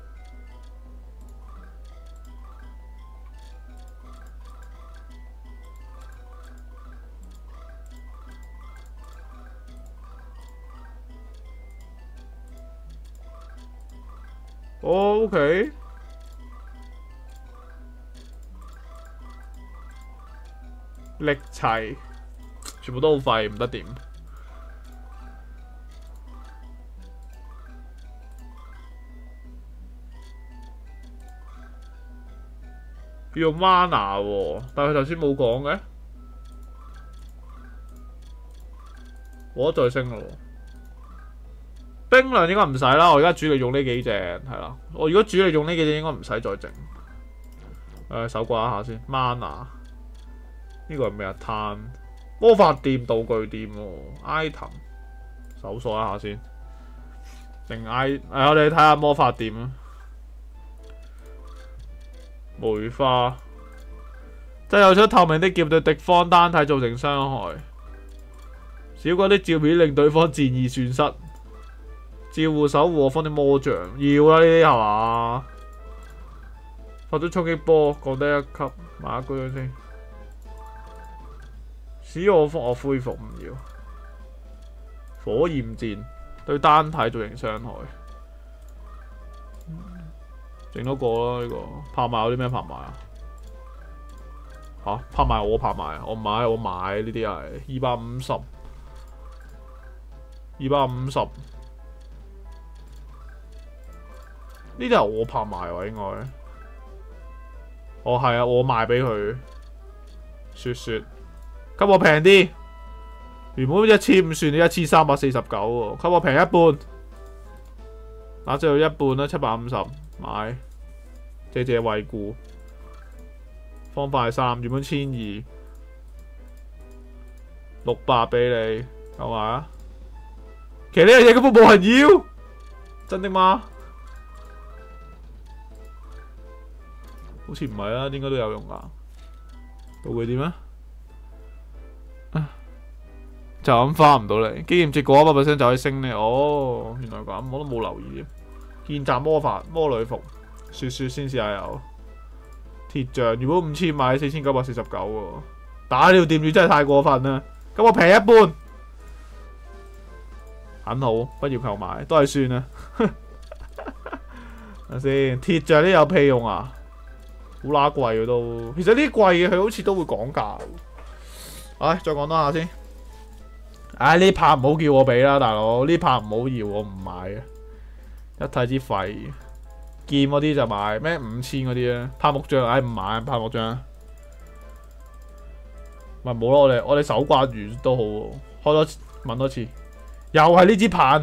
哦 ，OK。力齊，全部都好廢，唔得掂。要用 mana 喎，但係佢頭先冇講嘅，我再升咯。冰量應該唔使啦，我而家主力用呢幾隻係啦。我如果主力用呢幾隻，應該唔使再整。誒、呃，手掛一下先 mana。呢個係咩啊？攤魔法店道具店喎 ，item 搜索一下先。定 I 誒、哎，我哋睇下魔法店啊。梅花，製造出透明的劍對敵方單體造成傷害。少過啲照片令對方戰意損失。照護守護我方的魔像，要啦呢啲係嘛？發出衝擊波，降低一級，買一個樣先。使我方我恢復唔要。火焰箭對單體造成傷害。整多個啦呢個，拍賣有啲咩拍賣啊？吓，拍賣我拍賣，我買我買呢啲係二百五十，二百五十，呢啲係我拍賣喎應該。哦係啊，我賣俾佢。雪雪，給我平啲。原本一千五算，你一千三百四十九喎，給我平一半。打最後一半啦，七百五十。買，謝謝惠顧。方塊三原本千二，六百俾你，夠埋啊！其實呢樣嘢根本冇人要，真的嗎？好似唔係啦，應該都有用噶。道具點啊？就咁翻唔到嚟，經驗值過一百 percent 就可以升呢。哦，原來咁，我都冇留意。見習魔法魔女服，雪雪先試下有鐵匠，如果五千買四千九百四十九喎，打呢條店主真係太過分啦！咁我平一半，很好，不要購買，都係算啦。睇先，鐵匠呢有屁用啊？好乸貴嘅都，其實呢啲貴嘅佢好似都會講價。唉，再講多下先。唉，呢拍唔好叫我俾啦，大佬，呢拍唔好要，我唔買嘅。一睇支廢， 劍嗰啲就買咩五千嗰啲咧，柏木匠唉唔買柏木匠，咪冇咯，我哋我哋手掛住都好喎，開多問多次，又係呢支棒，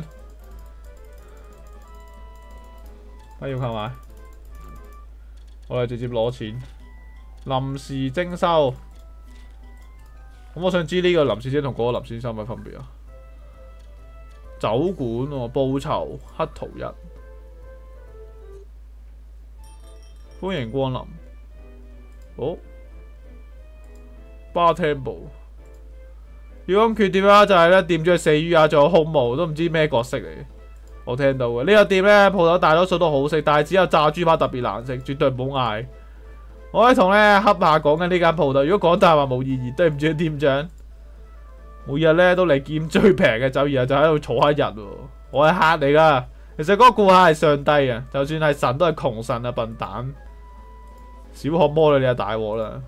不要購買，我哋直接攞錢，臨時徵收，咁我想知呢個臨時徵同嗰個臨時徵收有咩分別啊？酒館喎，報酬黑圖一。歡迎光臨。好 ，Bartender。要講缺點啦，就係咧店主係死魚啊，仲有空無，都唔知咩角色嚟。我聽到嘅呢、這個店咧，鋪頭大多數都好食，但係只有炸豬扒特別難食，絕對唔好嗌。我可以同咧恰下講緊呢間鋪頭，如果講大話冇意義，對唔住店長。每日咧都嚟見最平嘅酒，然後就喺度坐一日喎。我係客嚟噶，其實嗰個顧客係上帝啊，就算係神都係窮神啊，笨蛋。小學魔女你就大鑊啦！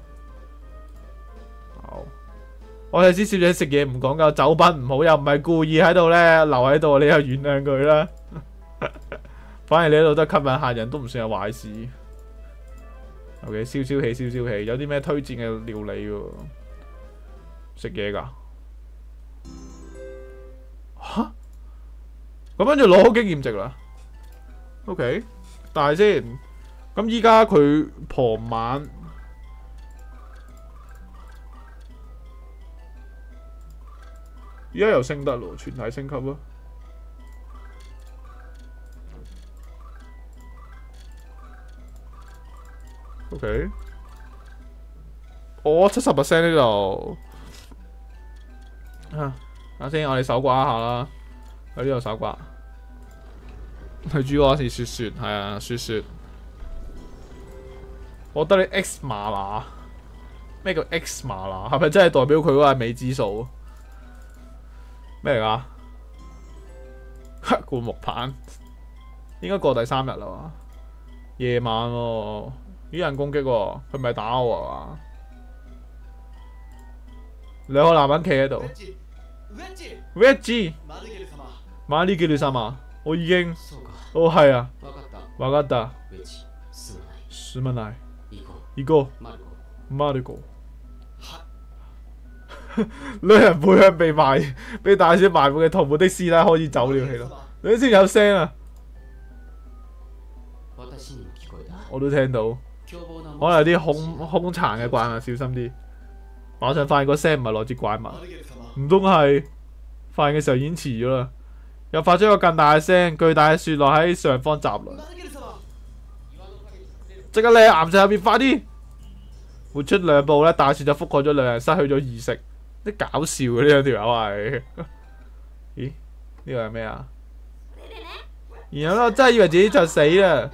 好，我哋知小姐食嘢唔講究，酒品唔好又唔係故意喺度咧留喺度，你又原諒佢啦。反而你喺度都吸引客人，都唔算係壞事。OK， 燒燒氣，燒燒氣，有啲咩推薦嘅料理喎？食嘢㗎？吓？咁跟住攞好經驗值啦。OK，但係先。咁依家佢傍晚，依家又升得咯，全體升級咯。OK， 我七十 percent 呢度。啊，等先，我哋手掛一下啦。喺呢度手掛。去煮嗰時雪雪，係啊，雪雪。我覺得你 X 麻拿，咩叫 X 麻拿？係咪真係代表佢嗰個係未知數？咩嚟㗎？黑罐木棒，應該過第三日啦嘛。夜晚喎、哦，有人攻擊喎、哦，佢唔係打我啊嘛？兩個男人企喺度。Reggie， 馬里基魯薩瑪，我已經，哦係啊，わかった。すまない。二哥，馬里哥，兩人背向被埋、被大小埋沒嘅同伴的屍體開始走了起啦。你先有聲啊！我都聽到，可能有啲兇兇殘嘅怪物，小心啲。馬上發現個聲唔係來自怪物，唔通係發現嘅時候已經遲咗啦。又發出一個更大嘅聲，巨大嘅雪落喺上方襲來。即刻你喺岩石後邊，快啲！活出兩步咧，大雪就覆蓋咗兩人，失去咗意識。啲搞笑嘅呢兩條友係，咦？呢個係咩啊？然後咧，真係以為自己就死啦。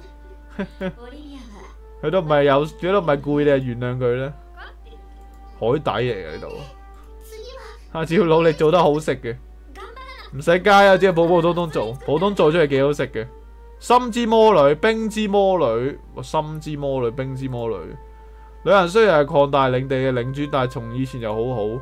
佢都唔係有，佢都唔係故意，你係原諒佢咧。海底嚟嘅呢度，下次要努力做得好食嘅，唔使加啊，只係普普通通做，普通做出嚟幾好食嘅。心之魔女、冰之魔女，心之魔女、冰之魔女，兩人雖然係擴大領地嘅領主，但係從以前就好好。誒、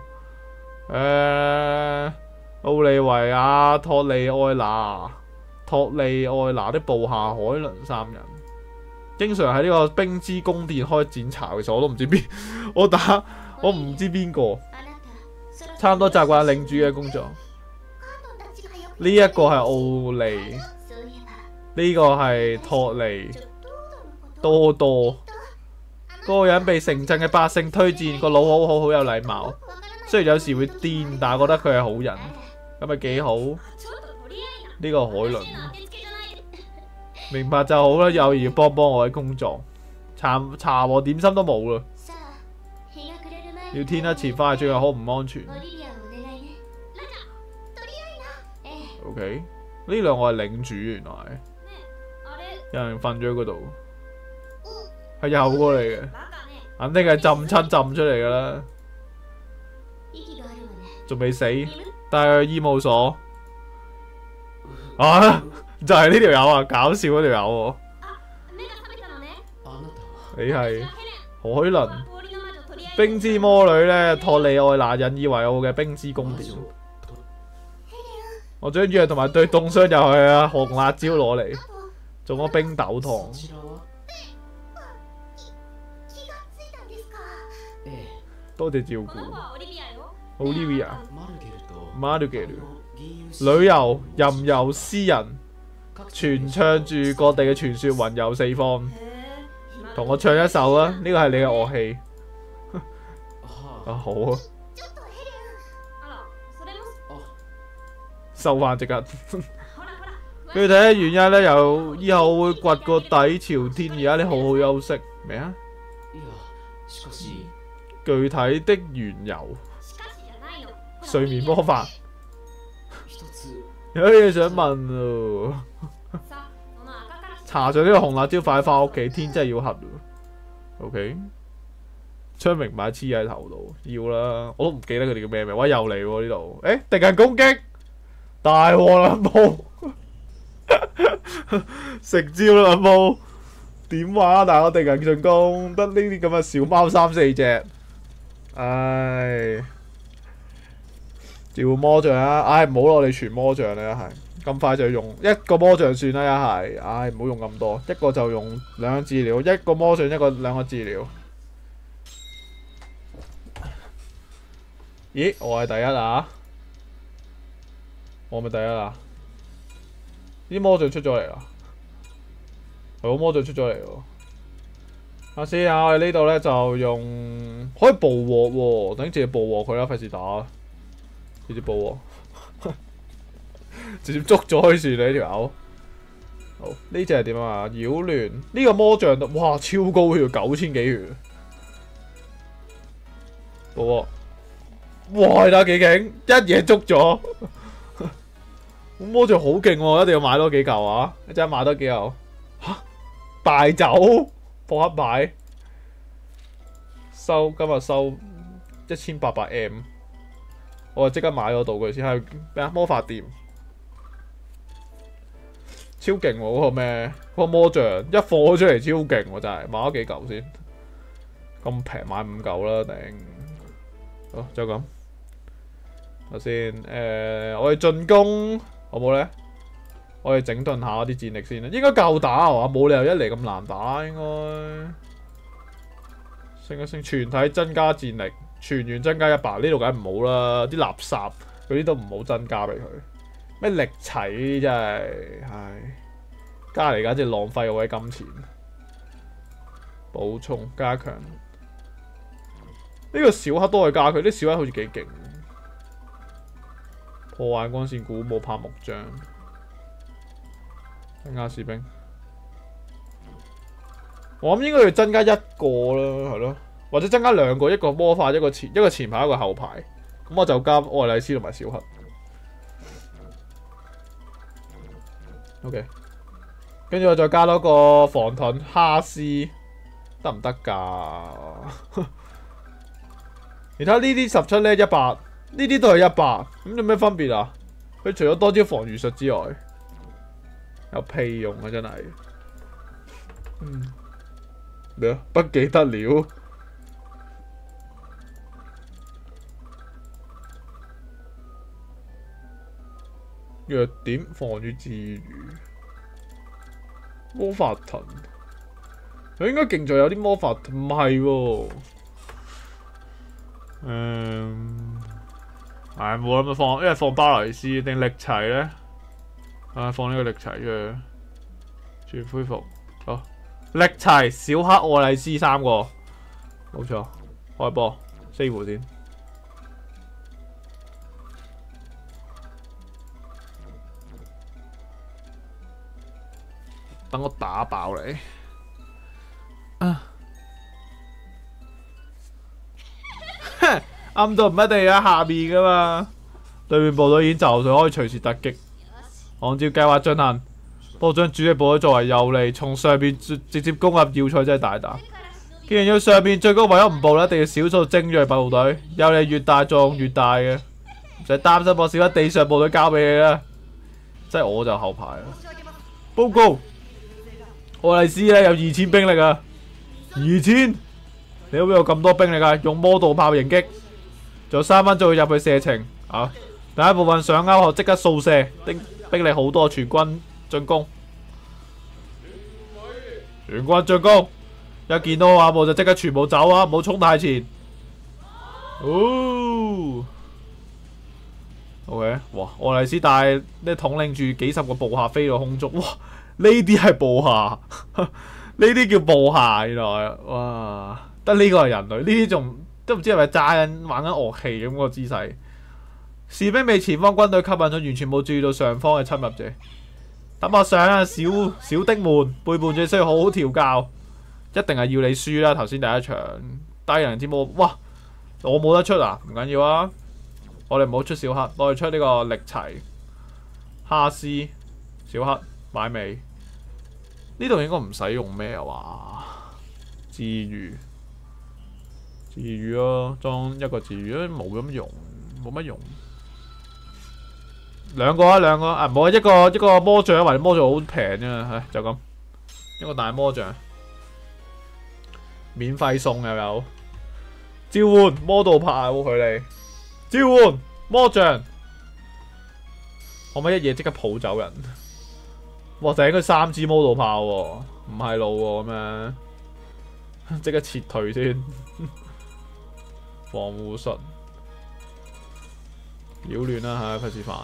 呃，奧利維亞、托利愛娜、托利愛娜的部下海倫三人，經常喺呢個冰之宮殿開展查。其實我都唔知邊，我打我唔知邊個，差唔多習慣領主嘅工作。呢一個係奧利。呢個係托利多多，嗰個人被城鎮嘅百姓推薦，個腦好好，好有禮貌。雖然有時會癲，但係覺得佢係好人，咁咪幾好。呢個海倫明白就好啦，有兒要幫幫我嘅工作，茶茶和點心都冇啦。要天一前翻去，最近好唔安全。OK，呢兩個係領主，原來。有人瞓咗喺嗰度，係游過嚟嘅，肯定係浸親浸出嚟噶啦，仲未死，但係去醫務所啊，就係呢條友啊，搞笑嗰條友喎，你係海倫，冰之魔女咧，托利愛娜引以為傲嘅冰之宮殿，我將藥同埋對凍傷又係啊紅辣椒攞嚟。 做個冰豆糖。多謝照顧。Olivia。マルゲル。旅遊任由詩人傳唱住各地嘅傳說，雲遊四方。同我唱一首啊！呢個係你嘅樂器。啊好啊。收翻即刻。佢睇下原因咧，由以後會掘個底朝天。而家你好好休息，咩啊？具體的緣由，睡眠魔法。有啲嘢想問喎。搽咗呢個紅辣椒，快啲翻屋企，天真係要黑喎。OK， 昌明買黐喺頭度，要啦。我都唔記得佢哋叫咩名。喂，又嚟喎呢度。誒，敵人攻擊，大鑊啦冇，食蕉啦冇。點話？但係我敵人進攻，得呢啲咁嘅小貓三四隻。唉，召魔杖啊！唉，唔好攞你全魔杖啦，一係咁快就用一個魔杖算啦，一係唉唔好用咁多，一個就用兩個治療，一個魔杖一個兩個治療。咦，我係第一啊！我咪第一啊！啲魔杖出咗嚟啦，係個魔杖出咗嚟喎。下先啊！我哋呢度咧就用可以捕獲喎，等直接捕獲佢啦，費事打，直接捕獲，直接捉咗佢算你呢條友。好，呢隻係點啊？擾亂呢個魔杖，哇超高血，九千幾血。捕獲，哇你睇下幾勁，一嘢捉咗。魔杖好勁喎，一定要買多幾嚿啊！一陣買多幾嚿。嚇，敗走。破黑牌，收今日收一千八百 M， 我就即刻買咗道具先。係咩啊？魔法店超勁喎！嗰個咩？嗰個魔杖一放咗出嚟超勁喎，真係買咗幾嚿先。咁平買五嚿啦，頂。好就咁。頭先誒，我哋進攻好冇咧？我哋整頓下啲戰力先啦，應該夠打啊嘛，冇理由一嚟咁難打，應該升一升，全體增加戰力，全員增加一百，呢度梗係唔好啦，啲垃圾嗰啲都唔好增加俾佢。咩力齊真係，唉，加嚟簡直浪費我啲金錢。補充加強，呢、這個小黑都可以加佢，啲小黑好似幾勁。破壞光線鼓舞拍木杖。增加士兵，我諗應該要增加一個啦，係咯，或者增加兩個，一個魔法，一個前一個前排，一個後排。咁我就加愛麗絲同埋小黑。OK， 跟住我再加多個防盾哈斯，得唔得㗎？你睇下呢啲十七咧一百，呢啲都係一百，咁有咩分別啊？佢除咗多招防禦術之外。有屁用啊！真係，嗯，咩啊？不記得了。弱點防禦自如，魔法盾，佢應該勁在有啲魔法，唔係喎。嗯，唉冇諗住放，因為放巴黎斯定力齊咧。啊！放呢個力齊嘅，轉恢復。好，力齊小黑愛麗絲三個，冇錯。開波 save 先。等我打爆你。啊！暗度唔一定喺下面噶嘛，對面部隊已經就緒，可以隨時突擊。按照計劃進行，部長主力部隊作為有利，從上邊直接攻入要塞真係大膽。既然要上邊最高唯一唔步咧，一定要少數精鋭部隊，有利越大作用越大嘅，唔使擔心我少咗地上部隊交俾你啦。即係我就後排啦。報告，愛麗絲咧有二千兵力啊！二千，你會有咁多兵力啊？用魔導炮迎擊，仲有三分鐘要入去射程啊！第一部分上鈎後即刻掃射，兵兵力好多，全軍進攻。 全軍進攻！一見到阿布就即刻全部走啊！唔好衝太前。哦 ，OK， 哇！愛麗絲帶呢統領住幾十個部下飛到空中，哇！呢啲係部下，呢啲叫部下，原來哇！得呢個係人類，呢啲仲都唔知係咪揸緊玩緊樂器咁個姿勢。士兵被前方軍隊吸引咗，完全冇注意到上方嘅侵入者。等我上啊，小小的們，背叛者需要好好調教，一定係要你輸啦！頭先第一場低人添喎，哇！我冇得出啊，唔緊要啊，我哋唔好出小黑，我哋出呢個力齊、哈斯、小黑買尾。呢度應該唔使用咩啊？話治癒。治癒咯，裝一個治癒都冇咁用，冇乜用。兩個啊，兩個啊，冇啊，一個一個魔杖，或者魔杖好平啫，係就咁。一個大魔杖，免費送又有。召喚魔導炮佢哋，召喚魔杖，可唔可以一嘢即刻抱走人？哇！就應該三支魔導炮喎，唔係路喎咁樣，即刻撤退先。防護術，擾亂啦嚇，費事煩。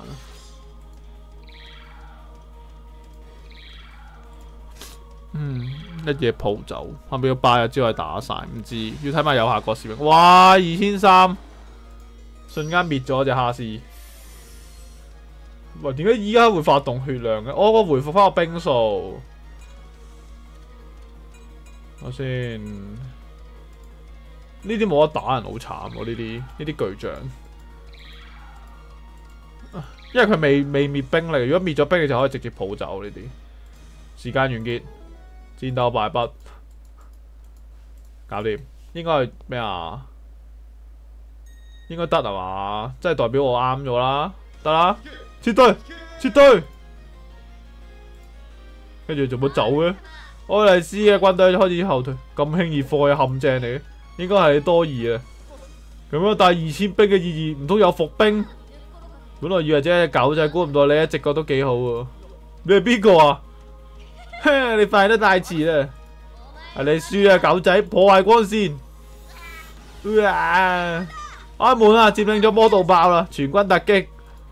嗯，一嘢抱走，後面要八日之內打晒，唔知要睇埋有效個士兵。哇，二千三，瞬間滅咗隻哈斯。喂，點解依家會發動血量嘅？我我回復翻個兵數，我先。呢啲冇得打人，好慘喎！呢啲呢啲巨象，因為佢未未滅兵嚟，如果滅咗兵，你就可以直接抱走呢啲。時間完結，戰鬥敗筆，搞掂。應該係咩啊？應該得係嘛？即係代表我啱咗啦，得啦，撤退，撤退。跟住做乜走嘅？愛麗絲嘅軍隊開始後退，咁輕易放嘅陷阱嚟嘅。應該係多疑啊！咁樣帶二千兵嘅意義，唔通有伏兵？本來以為只係隻狗仔，估唔到你一直覺都幾好喎。你係邊個啊？你快得太遲啦！係你輸啊，狗仔破壞光線。啊！開門啊！佔領咗魔導炮啦！全軍突擊。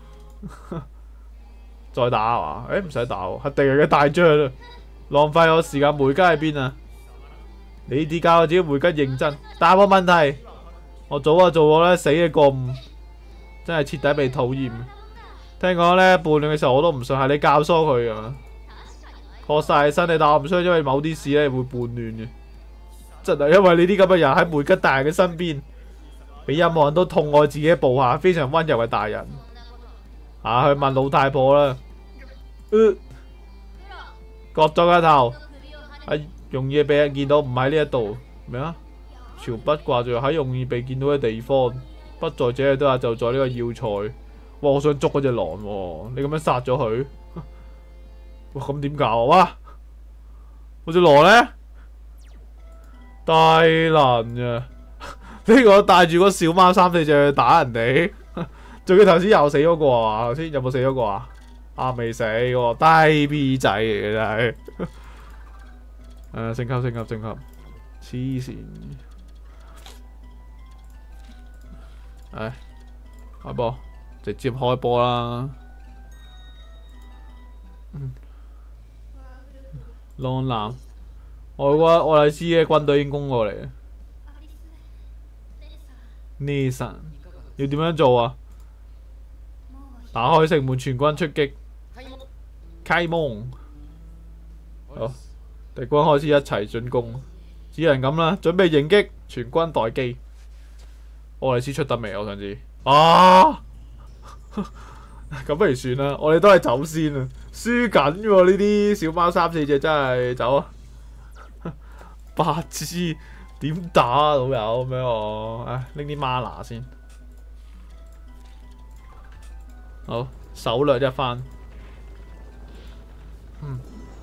再打啊嘛？誒唔使打喎，係敵人嘅大將啦！浪費我時間，梅根喺邊啊？你啲教我自己回吉認真，答我問題。我早就做過咧，死嘅覺悟，真係徹底被討厭。聽講咧叛亂嘅時候我都唔信，係你教唆佢噶。確實係身體，但我唔相信因為某啲事咧會叛亂嘅。真係因為你啲咁嘅人喺梅吉大人嘅身邊，比任何人都痛愛自己嘅部下，非常溫柔嘅大人。啊，去問老太婆啦。呃，割咗個頭。啊容易被人見到，唔喺呢一度咩啊？朝北掛住喺容易被見到嘅地方，不在這裏都係就在呢個要塞。哇！我想捉嗰隻狼喎，你咁樣殺咗佢，哇！咁點搞啊？哇！嗰隻狼咧，大難啊！呢個帶住個小貓三四隻去打人哋，仲要頭先又死咗個啊！頭先有冇死咗個啊？啊，未死喎，低 B 仔嚟嘅真係。誒、uh, 升級升級升級，黐線！唉，開波，直接開波啦！嗯，浪男，我覺得愛麗絲嘅軍隊已經攻過嚟。呢神要點樣做啊？打開城門，全軍出擊！開門！好。敵軍開始一齊進攻，只能咁啦，準備迎擊，全軍待機。愛麗絲出得未？我想知。啊！咁不如算啦，我哋都係走先啊，輸緊喎呢啲小貓三四隻真係走啊！白痴，點打啊老友咁樣我？唉，拎啲 mana 先。好，手略一番。嗯。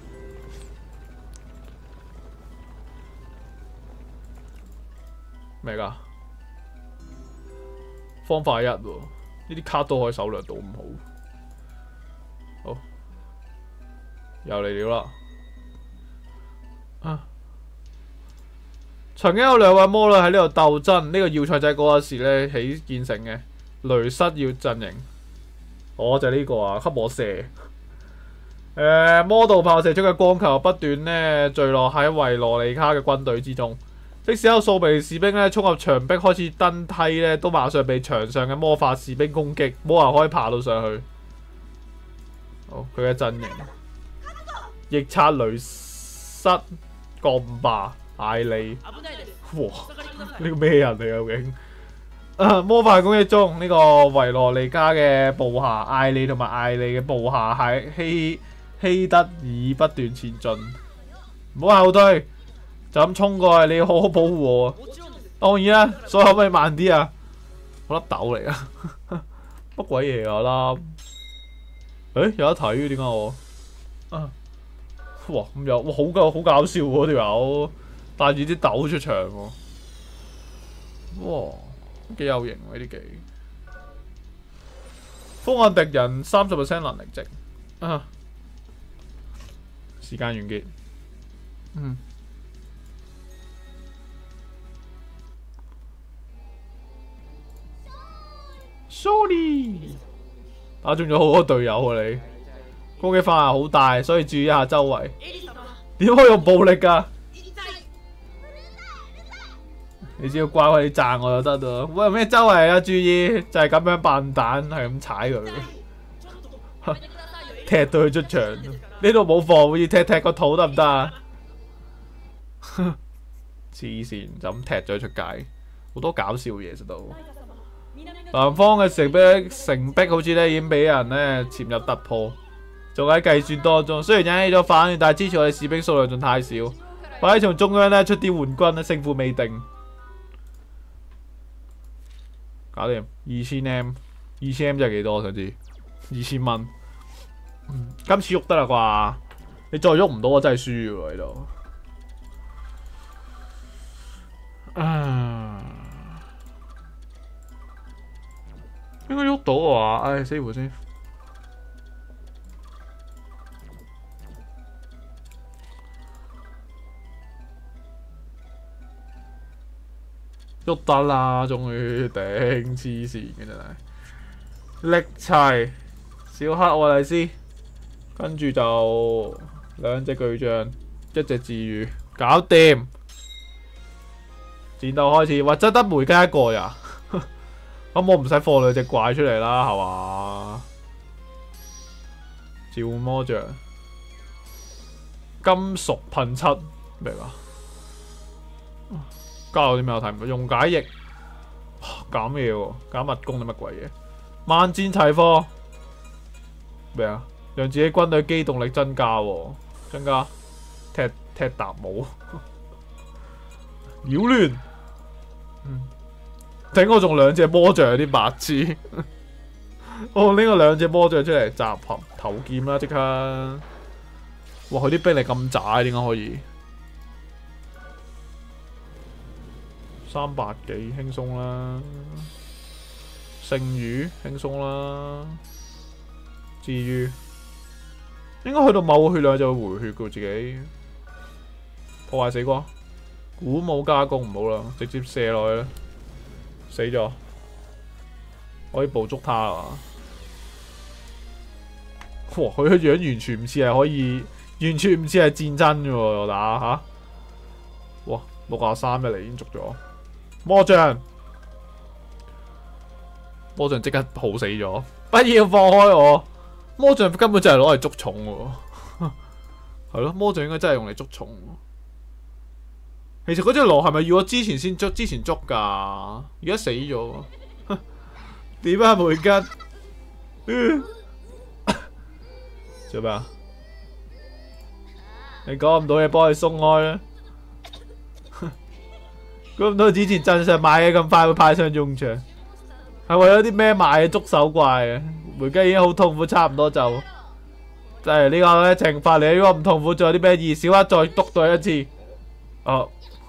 咩㗎？方法一喎，呢啲卡都可以手略到咁好。好，又嚟了啦！啊！ 曾經有兩位魔女喺呢度鬥爭，呢、這個要塞仔嗰時咧起建成嘅。雷瑟要陣營，我就呢個啊，給我射。誒、呃，魔導炮射出嘅光球不斷咧墜落喺維羅利卡嘅軍隊之中。即使有數名士兵咧衝入牆壁開始登梯咧，都馬上被牆上嘅魔法士兵攻擊，冇人可以爬到上去。好，佢嘅陣營。逆策雷瑟鋼霸艾利，哇！呢個咩人嚟究竟？啊！魔法攻擊中，呢、這個維羅利加嘅部下艾利同埋艾利嘅部下喺希希德爾不斷前進，唔好後退，就咁衝過去，你要好好保護我。當然啦，所以可唔可以慢啲啊？我粒豆嚟啊！乜鬼嘢啊粒？誒、欸，有得睇嘅點解我？啊！哇咁有，哇好搞好搞笑喎條友，帶住啲豆出場喎，哇幾有型喎呢啲技。封印敵人三十 percent 能力值，啊，時間完結，嗯 ，sorry， 打中咗好多隊友啊你。攻擊範圍好大，所以注意一下周圍。點可以用暴力㗎？你只要乖乖啲讚我就得啦。喂，咩周圍啊？注意，就係咁樣扮蛋，係咁踩佢，踢到佢出場。呢度冇防，好似踢踢個肚得唔得啊？黐線，就咁踢咗出街，好多搞笑嘢實都。南方嘅城壁城壁好似咧已經俾人咧潛入突破。仲喺計算當中，雖然引起咗反應，但係支持我哋士兵數量仲太少，或者從中央咧出啲援軍咧，勝負未定。搞掂二千 M， 二千 M 真係幾多？我想知二千蚊。今次喐得啦啩？你再喐唔到，我真係輸喎喺度。啊，應該喐到啊！唉，死活先。喐得啦，終於頂黐線嘅真係。力齊小黑愛麗絲，跟住就兩隻巨象，一隻治癒，搞掂。戰鬥開始，或者得梅加一個呀？咁我唔使放兩隻怪出嚟啦，係嘛？召喚魔像，金屬噴漆咩㗎？加有啲咩我睇唔到？溶解液減嘢喎，減物攻定乜鬼嘢？萬箭齊放咩啊？讓自己軍隊機動力增加喎，增加踢踢踏舞，擾亂。嗯，整我仲兩隻魔像有啲白痴。我拎個兩隻魔像出嚟集合頭劍啦，即刻！哇，佢啲兵力咁渣，點解可以？三百幾輕鬆啦，剩餘輕鬆啦，至於應該去到某個血量就會回血嘅自己，破壞死光，鼓舞加攻唔好啦，直接射落去啦，死咗，可以捕捉他啊！哇，佢嘅樣完全唔似係可以，完全唔似係戰爭嘅喎，我打吓，哇，六廿三一嚟已經捉咗。魔像，魔像即刻耗死咗！不要放開我！魔像根本就係攞嚟捉蟲喎，係咯？魔像應該真係用嚟捉蟲。其實嗰隻狼係咪要我之前先捉？之前捉㗎？而家死咗，點啊梅根？做咩啊？你講唔到嘢，幫佢鬆開啦！估唔到之前鎮上買嘢咁快會派上用場，係為咗啲咩買嘅觸手怪啊？梅根已經好痛苦，差唔多就就係呢個咧懲罰你。如果唔痛苦，仲有啲咩意思？小黑再督對一次。哦，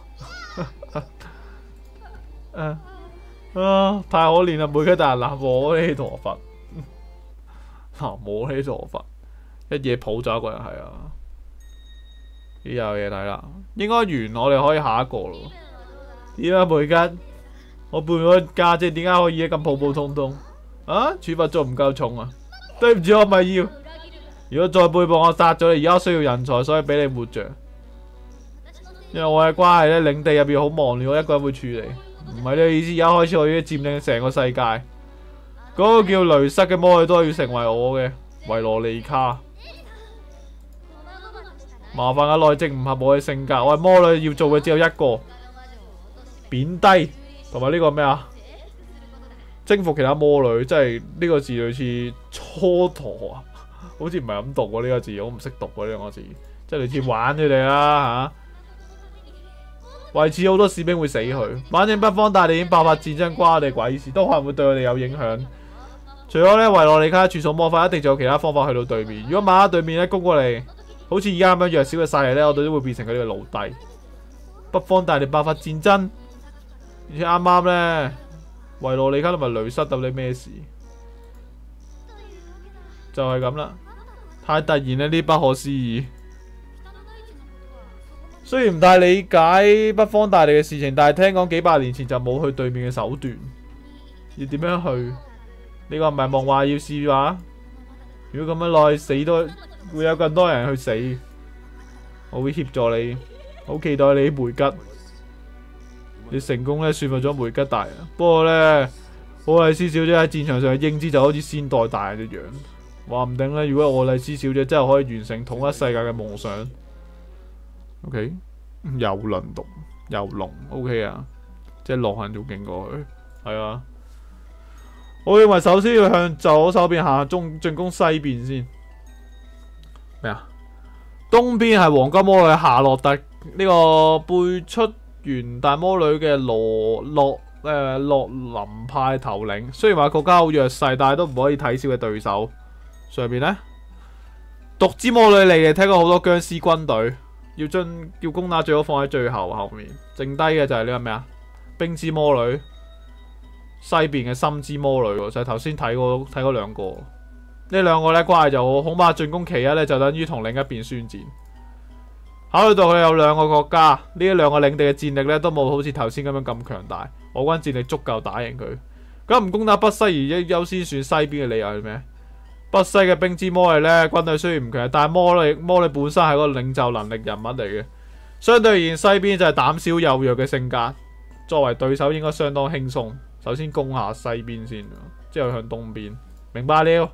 啊啊！太可憐啦，梅根大人嗱，我呢陀佛，嗱我呢陀佛，一嘢抱咗一個人係啊！呢有嘢睇啦，應該完，我哋可以下一個咯。 點啊梅吉？我背我家姐點解可以咁普普通通？啊？處罰仲唔夠重啊？對唔住，我咪要。如果再背叛我殺咗你，而家需要人才，所以俾你活着。因為我嘅關係咧，領地入邊好忙亂，我一個人會處理。唔係呢個意思，一開始我已經佔領成個世界。嗰、那個叫雷瑟嘅魔女都係要成為我嘅維羅利卡。麻煩嘅內政唔合我嘅性格，我係魔女要做嘅只有一個，貶低同埋呢個咩啊？征服其他魔女，即係呢個字類似蹉跎啊，好似唔係咁讀喎呢個字，我唔識讀喎呢兩個字，即係類似玩佢哋啦吓。為此好多士兵會死去，反正北方大地已經爆發戰爭，關我哋鬼事，都可能會對我哋有影響。除咗咧維羅利卡嘅傳送魔法，一定仲有其他方法去到對面。如果馬克對面咧攻過嚟，好似而家咁樣弱小嘅勢力咧，我哋都會變成佢哋嘅奴隸。北方大地爆發戰爭，而且啱啱咧。維羅利卡同埋雷瑟到底咩事？就係咁啦，太突然啦，呢不可思議。雖然唔太理解北方大地嘅事情，但係聽講幾百年前就冇去對面嘅手段，要點樣去？呢個唔係夢話要試話。如果咁樣耐死都會有更多人去死，我會協助你，好期待你梅吉。你成功咧說服咗梅吉大人，不過咧，奧麗絲小姐喺戰場上嘅英姿就好似先代大人一樣，話唔定咧，如果奧麗絲小姐真係可以完成統一世界嘅夢想 ，OK， 又輪動又龍 ，OK 啊，即係落行仲勁過去，係啊，我認為首先要向左手邊行，中進攻西邊先，咩啊？東邊係黃金魔女夏洛特呢、這個背出。元大魔女嘅羅洛誒洛林派頭領，雖然話國家好弱勢，但係都唔可以睇小嘅對手。上面呢，毒之魔女嚟嘅，聽過好多僵屍軍隊，要將要攻打最好放喺最後後面，剩低嘅就係呢個咩啊？冰之魔女，西邊嘅深之魔女，就係頭先睇過睇過兩個，呢兩個呢關係就好，恐怕進攻其一呢，就等於同另一邊宣戰。考慮到佢有兩個國家，呢一兩個領地嘅戰力咧都冇好似頭先咁樣咁強大，我軍戰力足夠打贏佢。咁唔攻打北西而優先選西邊嘅理由係咩？北西嘅冰之魔女咧軍隊雖然唔強，但係魔女魔女本身係個領袖能力人物嚟嘅，相對而言西邊就係膽小柔弱嘅性格，作為對手應該相當輕鬆。首先攻下西邊先，之後向東邊，明白了。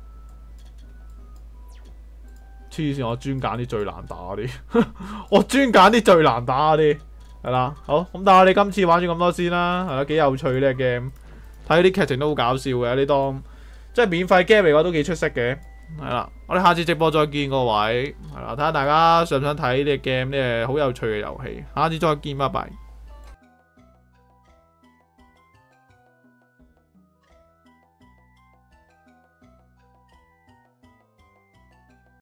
黐線，我專揀啲最難打啲，我專揀啲最難打啲，係啦，好咁，但係我哋今次玩咗咁多先啦，係啦，幾有趣呢個 game，睇啲劇情都好搞笑嘅，呢當即係免費 game 嚟嘅話都幾出色嘅，係啦，我哋下次直播再見各位，係啦，睇下大家想唔想睇呢個 game 呢個好有趣嘅遊戲，下次再見，拜拜。